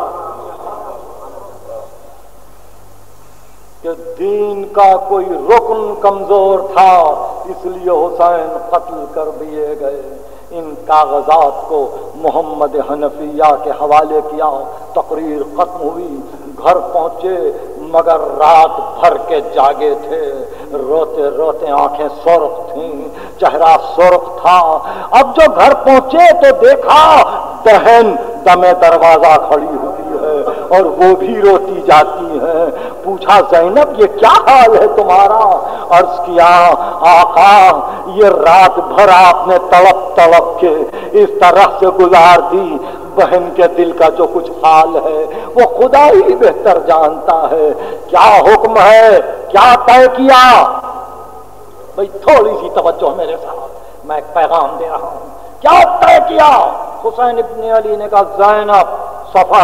کہ دین کا کوئی رکن کمزور تھا اس لیے حسین قتل کر دیے گئے. ان کاغذات کو محمد حنفیہ کے حوالے کیا. تقریر ختم ہوئی، گھر پہنچے مگر رات بھر کے جاگے تھے، روتے روتے آنکھیں سرخ تھیں، چہرہ سرخ تھا. اب جو گھر پہنچے تو دیکھا بہن دمے دروازہ کھڑی ہوئی ہے اور وہ بھی روتی جاتی ہے. پوچھا زینب یہ کیا حال ہے تمہارا؟ عرض کیا آقا یہ رات بھر آپ نے تڑپ تڑپ کے اس طرح سے گزار دی، بہن کے دل کا جو کچھ حال ہے وہ خدا ہی بہتر جانتا ہے. کیا حکم ہے، کیا طے کیا؟ بھئی تھوڑی سی توجہ میرے ساتھ، میں ایک پیغام دے رہا ہوں. کیا طے کیا؟ حسین ابن علی نے کہا زینب سفر،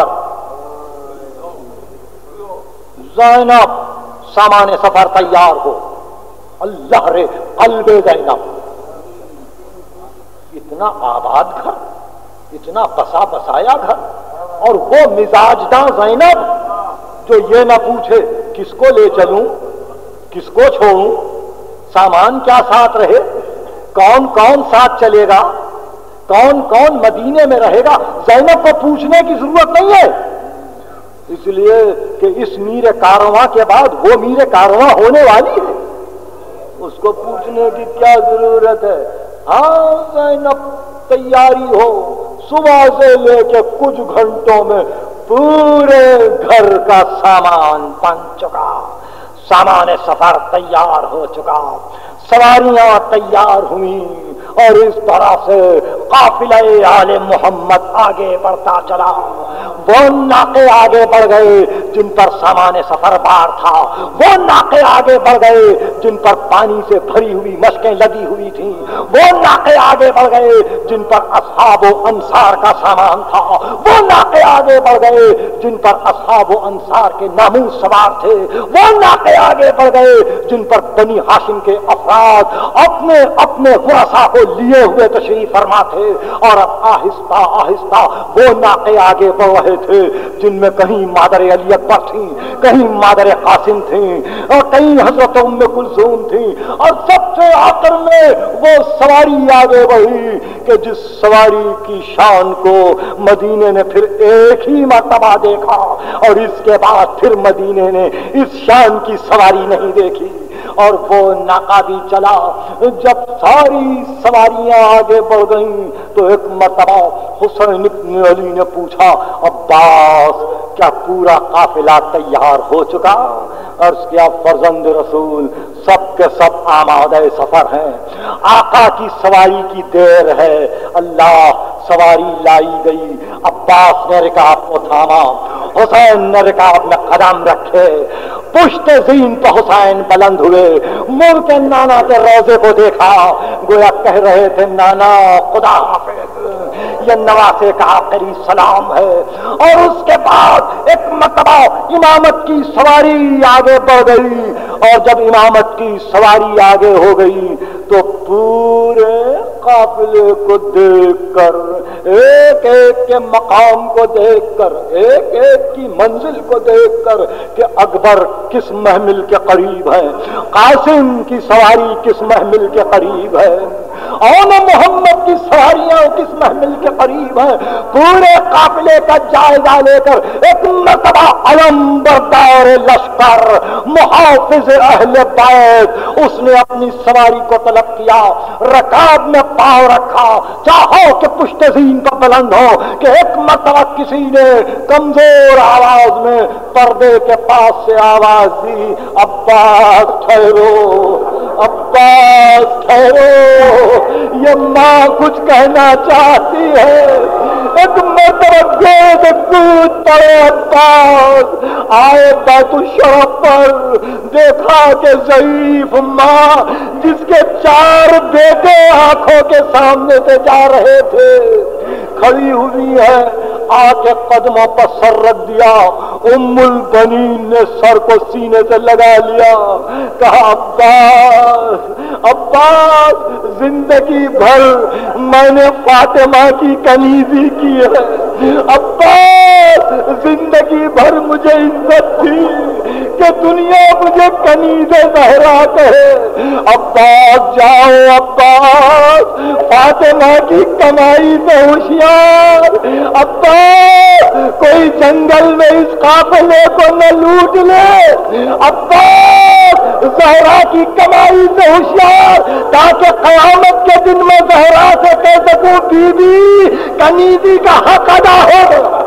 زینب سامان سفر تیار ہو. اللہ رے قلب زینب، اتنا آباد گھر، اتنا بسا بسایا گھر، اور وہ مزاجداں زینب جو یہ نہ پوچھے کس کو لے چلوں، کس کو چھوڑوں، سامان کیا ساتھ رہے، کون کون ساتھ چلے گا، کون کون مدینے میں رہے گا. زینب کو پوچھنے کی ضرورت نہیں ہے، اس لیے کہ اس میر کارواں کے بعد وہ میر کارواں ہونے والی ہے، اس کو پوچھنے کی کیا ضرورت ہے. ہاں زینب تیاری ہو، صبح سے لے کے کچھ گھنٹوں میں پورے گھر کا سامان بن چکا، سامان سفر تیار ہو چکا، سواریاں تیار ہوئیں، اور اس طرح سے قافلہ آل محمد آگے بڑھتا چلا. وہ ناقے آگے بڑھ گئے جن پر سامان سفر بار تھا، وہ ناقے آگے بڑھ گئے جن پر پانی سے بھری ہوئی مشکیں لدی ہوئی تھیں، وہ ناقے آگے بڑھ گئے جن پر اصحاب و انصار کا سامان تھا، وہ ناقے آگے بڑھ گئے جن پر اصحاب و انصار کے ناموس سوار تھے، وہ ناقے آگے بڑھ گئے جن پر بنی ہاشم کے افراد اپنے اپنے ورثاء کو لیے ہوئے تشریف فرما تھے، اور اب آہستہ آہستہ وہ ناقے آگے بڑھ رہے تھے جن میں کہیں مادر علی اکبر تھیں، کہیں مادر قاسم تھیں، اور کہیں حضرت ام کلثوم تھیں، اور سب سے آخر میں وہ سواری آگے بڑھی کہ جس سواری کی شان کو مدینے نے پھر ایک ہی مرتبہ دیکھا، اور اس کے بعد پھر مدینے نے اس شان کی سواری نہیں دیکھی۔ اور وہ ناقہ بھی چلا، جب ساری سواریاں آگے بڑھ گئیں تو ایک مرتبہ حسین ابن علی نے پوچھا، عباس کیا پورا قافلہ تیار ہو چکا؟ عرض کیا فرزند رسول سب کے سب آمادہ سفر ہیں، آقا کی سواری کی دیر ہے۔ اللہ، سواری لائی گئی، عباس نے رکاب کو تھاما، حسین نے رکاب میں قدم رکھے، پشت زین پہ حسین بلند ہوئے، مڑ کے نانا کے روضے کو دیکھا، گویا کہہ رہے تھے نانا خدا حافظ، یہ نواسے کا آخری سلام ہے۔ اور اس کے بعد ایک مرتبہ امامت کی سواری آگے بڑھ گئی، اور جب امامت کی سواری آگے ہو گئی تو پورے قافلے کو دیکھ کر، ایک ایک کے مقام کو دیکھ کر، ایک ایک کی منزل کو دیکھ کر کہ اکبر کس محمل کے قریب ہے، قاسم کی سواری کس محمل کے قریب ہے، اور محمد کی سواریاں کس محمل کے قریب ہیں، پورے قافلے کا جائزہ لے کر ایک مرتبہ علم بردار لشکر محافظ اہل بیت اس نے اپنی سواری کو طلب کیا، رکاب میں پاؤں رکھا، چاہو کہ پشت زین پر بلند ہو، کہ ایک مرتبہ کسی نے کمزور آواز میں پردے کے پاس سے آواز دی، عباس ٹھہرو، عباس ٹھہرو، یہ ماں کچھ کہنا چاہتی ہے۔ ایک مرتبہ گود کود پڑے عباس، آئے بیت الشرف پر، دیکھا کہ ضعیف ماں جس کے 4 بیٹے آنکھوں کے سامنے سے جا رہے تھے کھڑی ہوئی ہے، آ کے قدموں پر سر رکھ دیا، ام البنین نے سر کو سینے سے لگا لیا، کہا عباس، عباس زندگی بھر میں نے فاطمہ کی کنیزی کی ہے، عباس زندگی بھر مجھے عزت تھی کہ دنیا مجھے کنیز زہرا کہے، عباس جاؤ، عباس فاطمہ کی کمائی سے ہوشیار، عباس کوئی جنگل میں اس قافلے کو نہ لوٹ لے، عباس زہرا کی کمائی سے ہوشیار، تاکہ قیامت کے دن میں زہرا سے کہہ سکوں بی بی کنیزی کا حق ادا ہو۔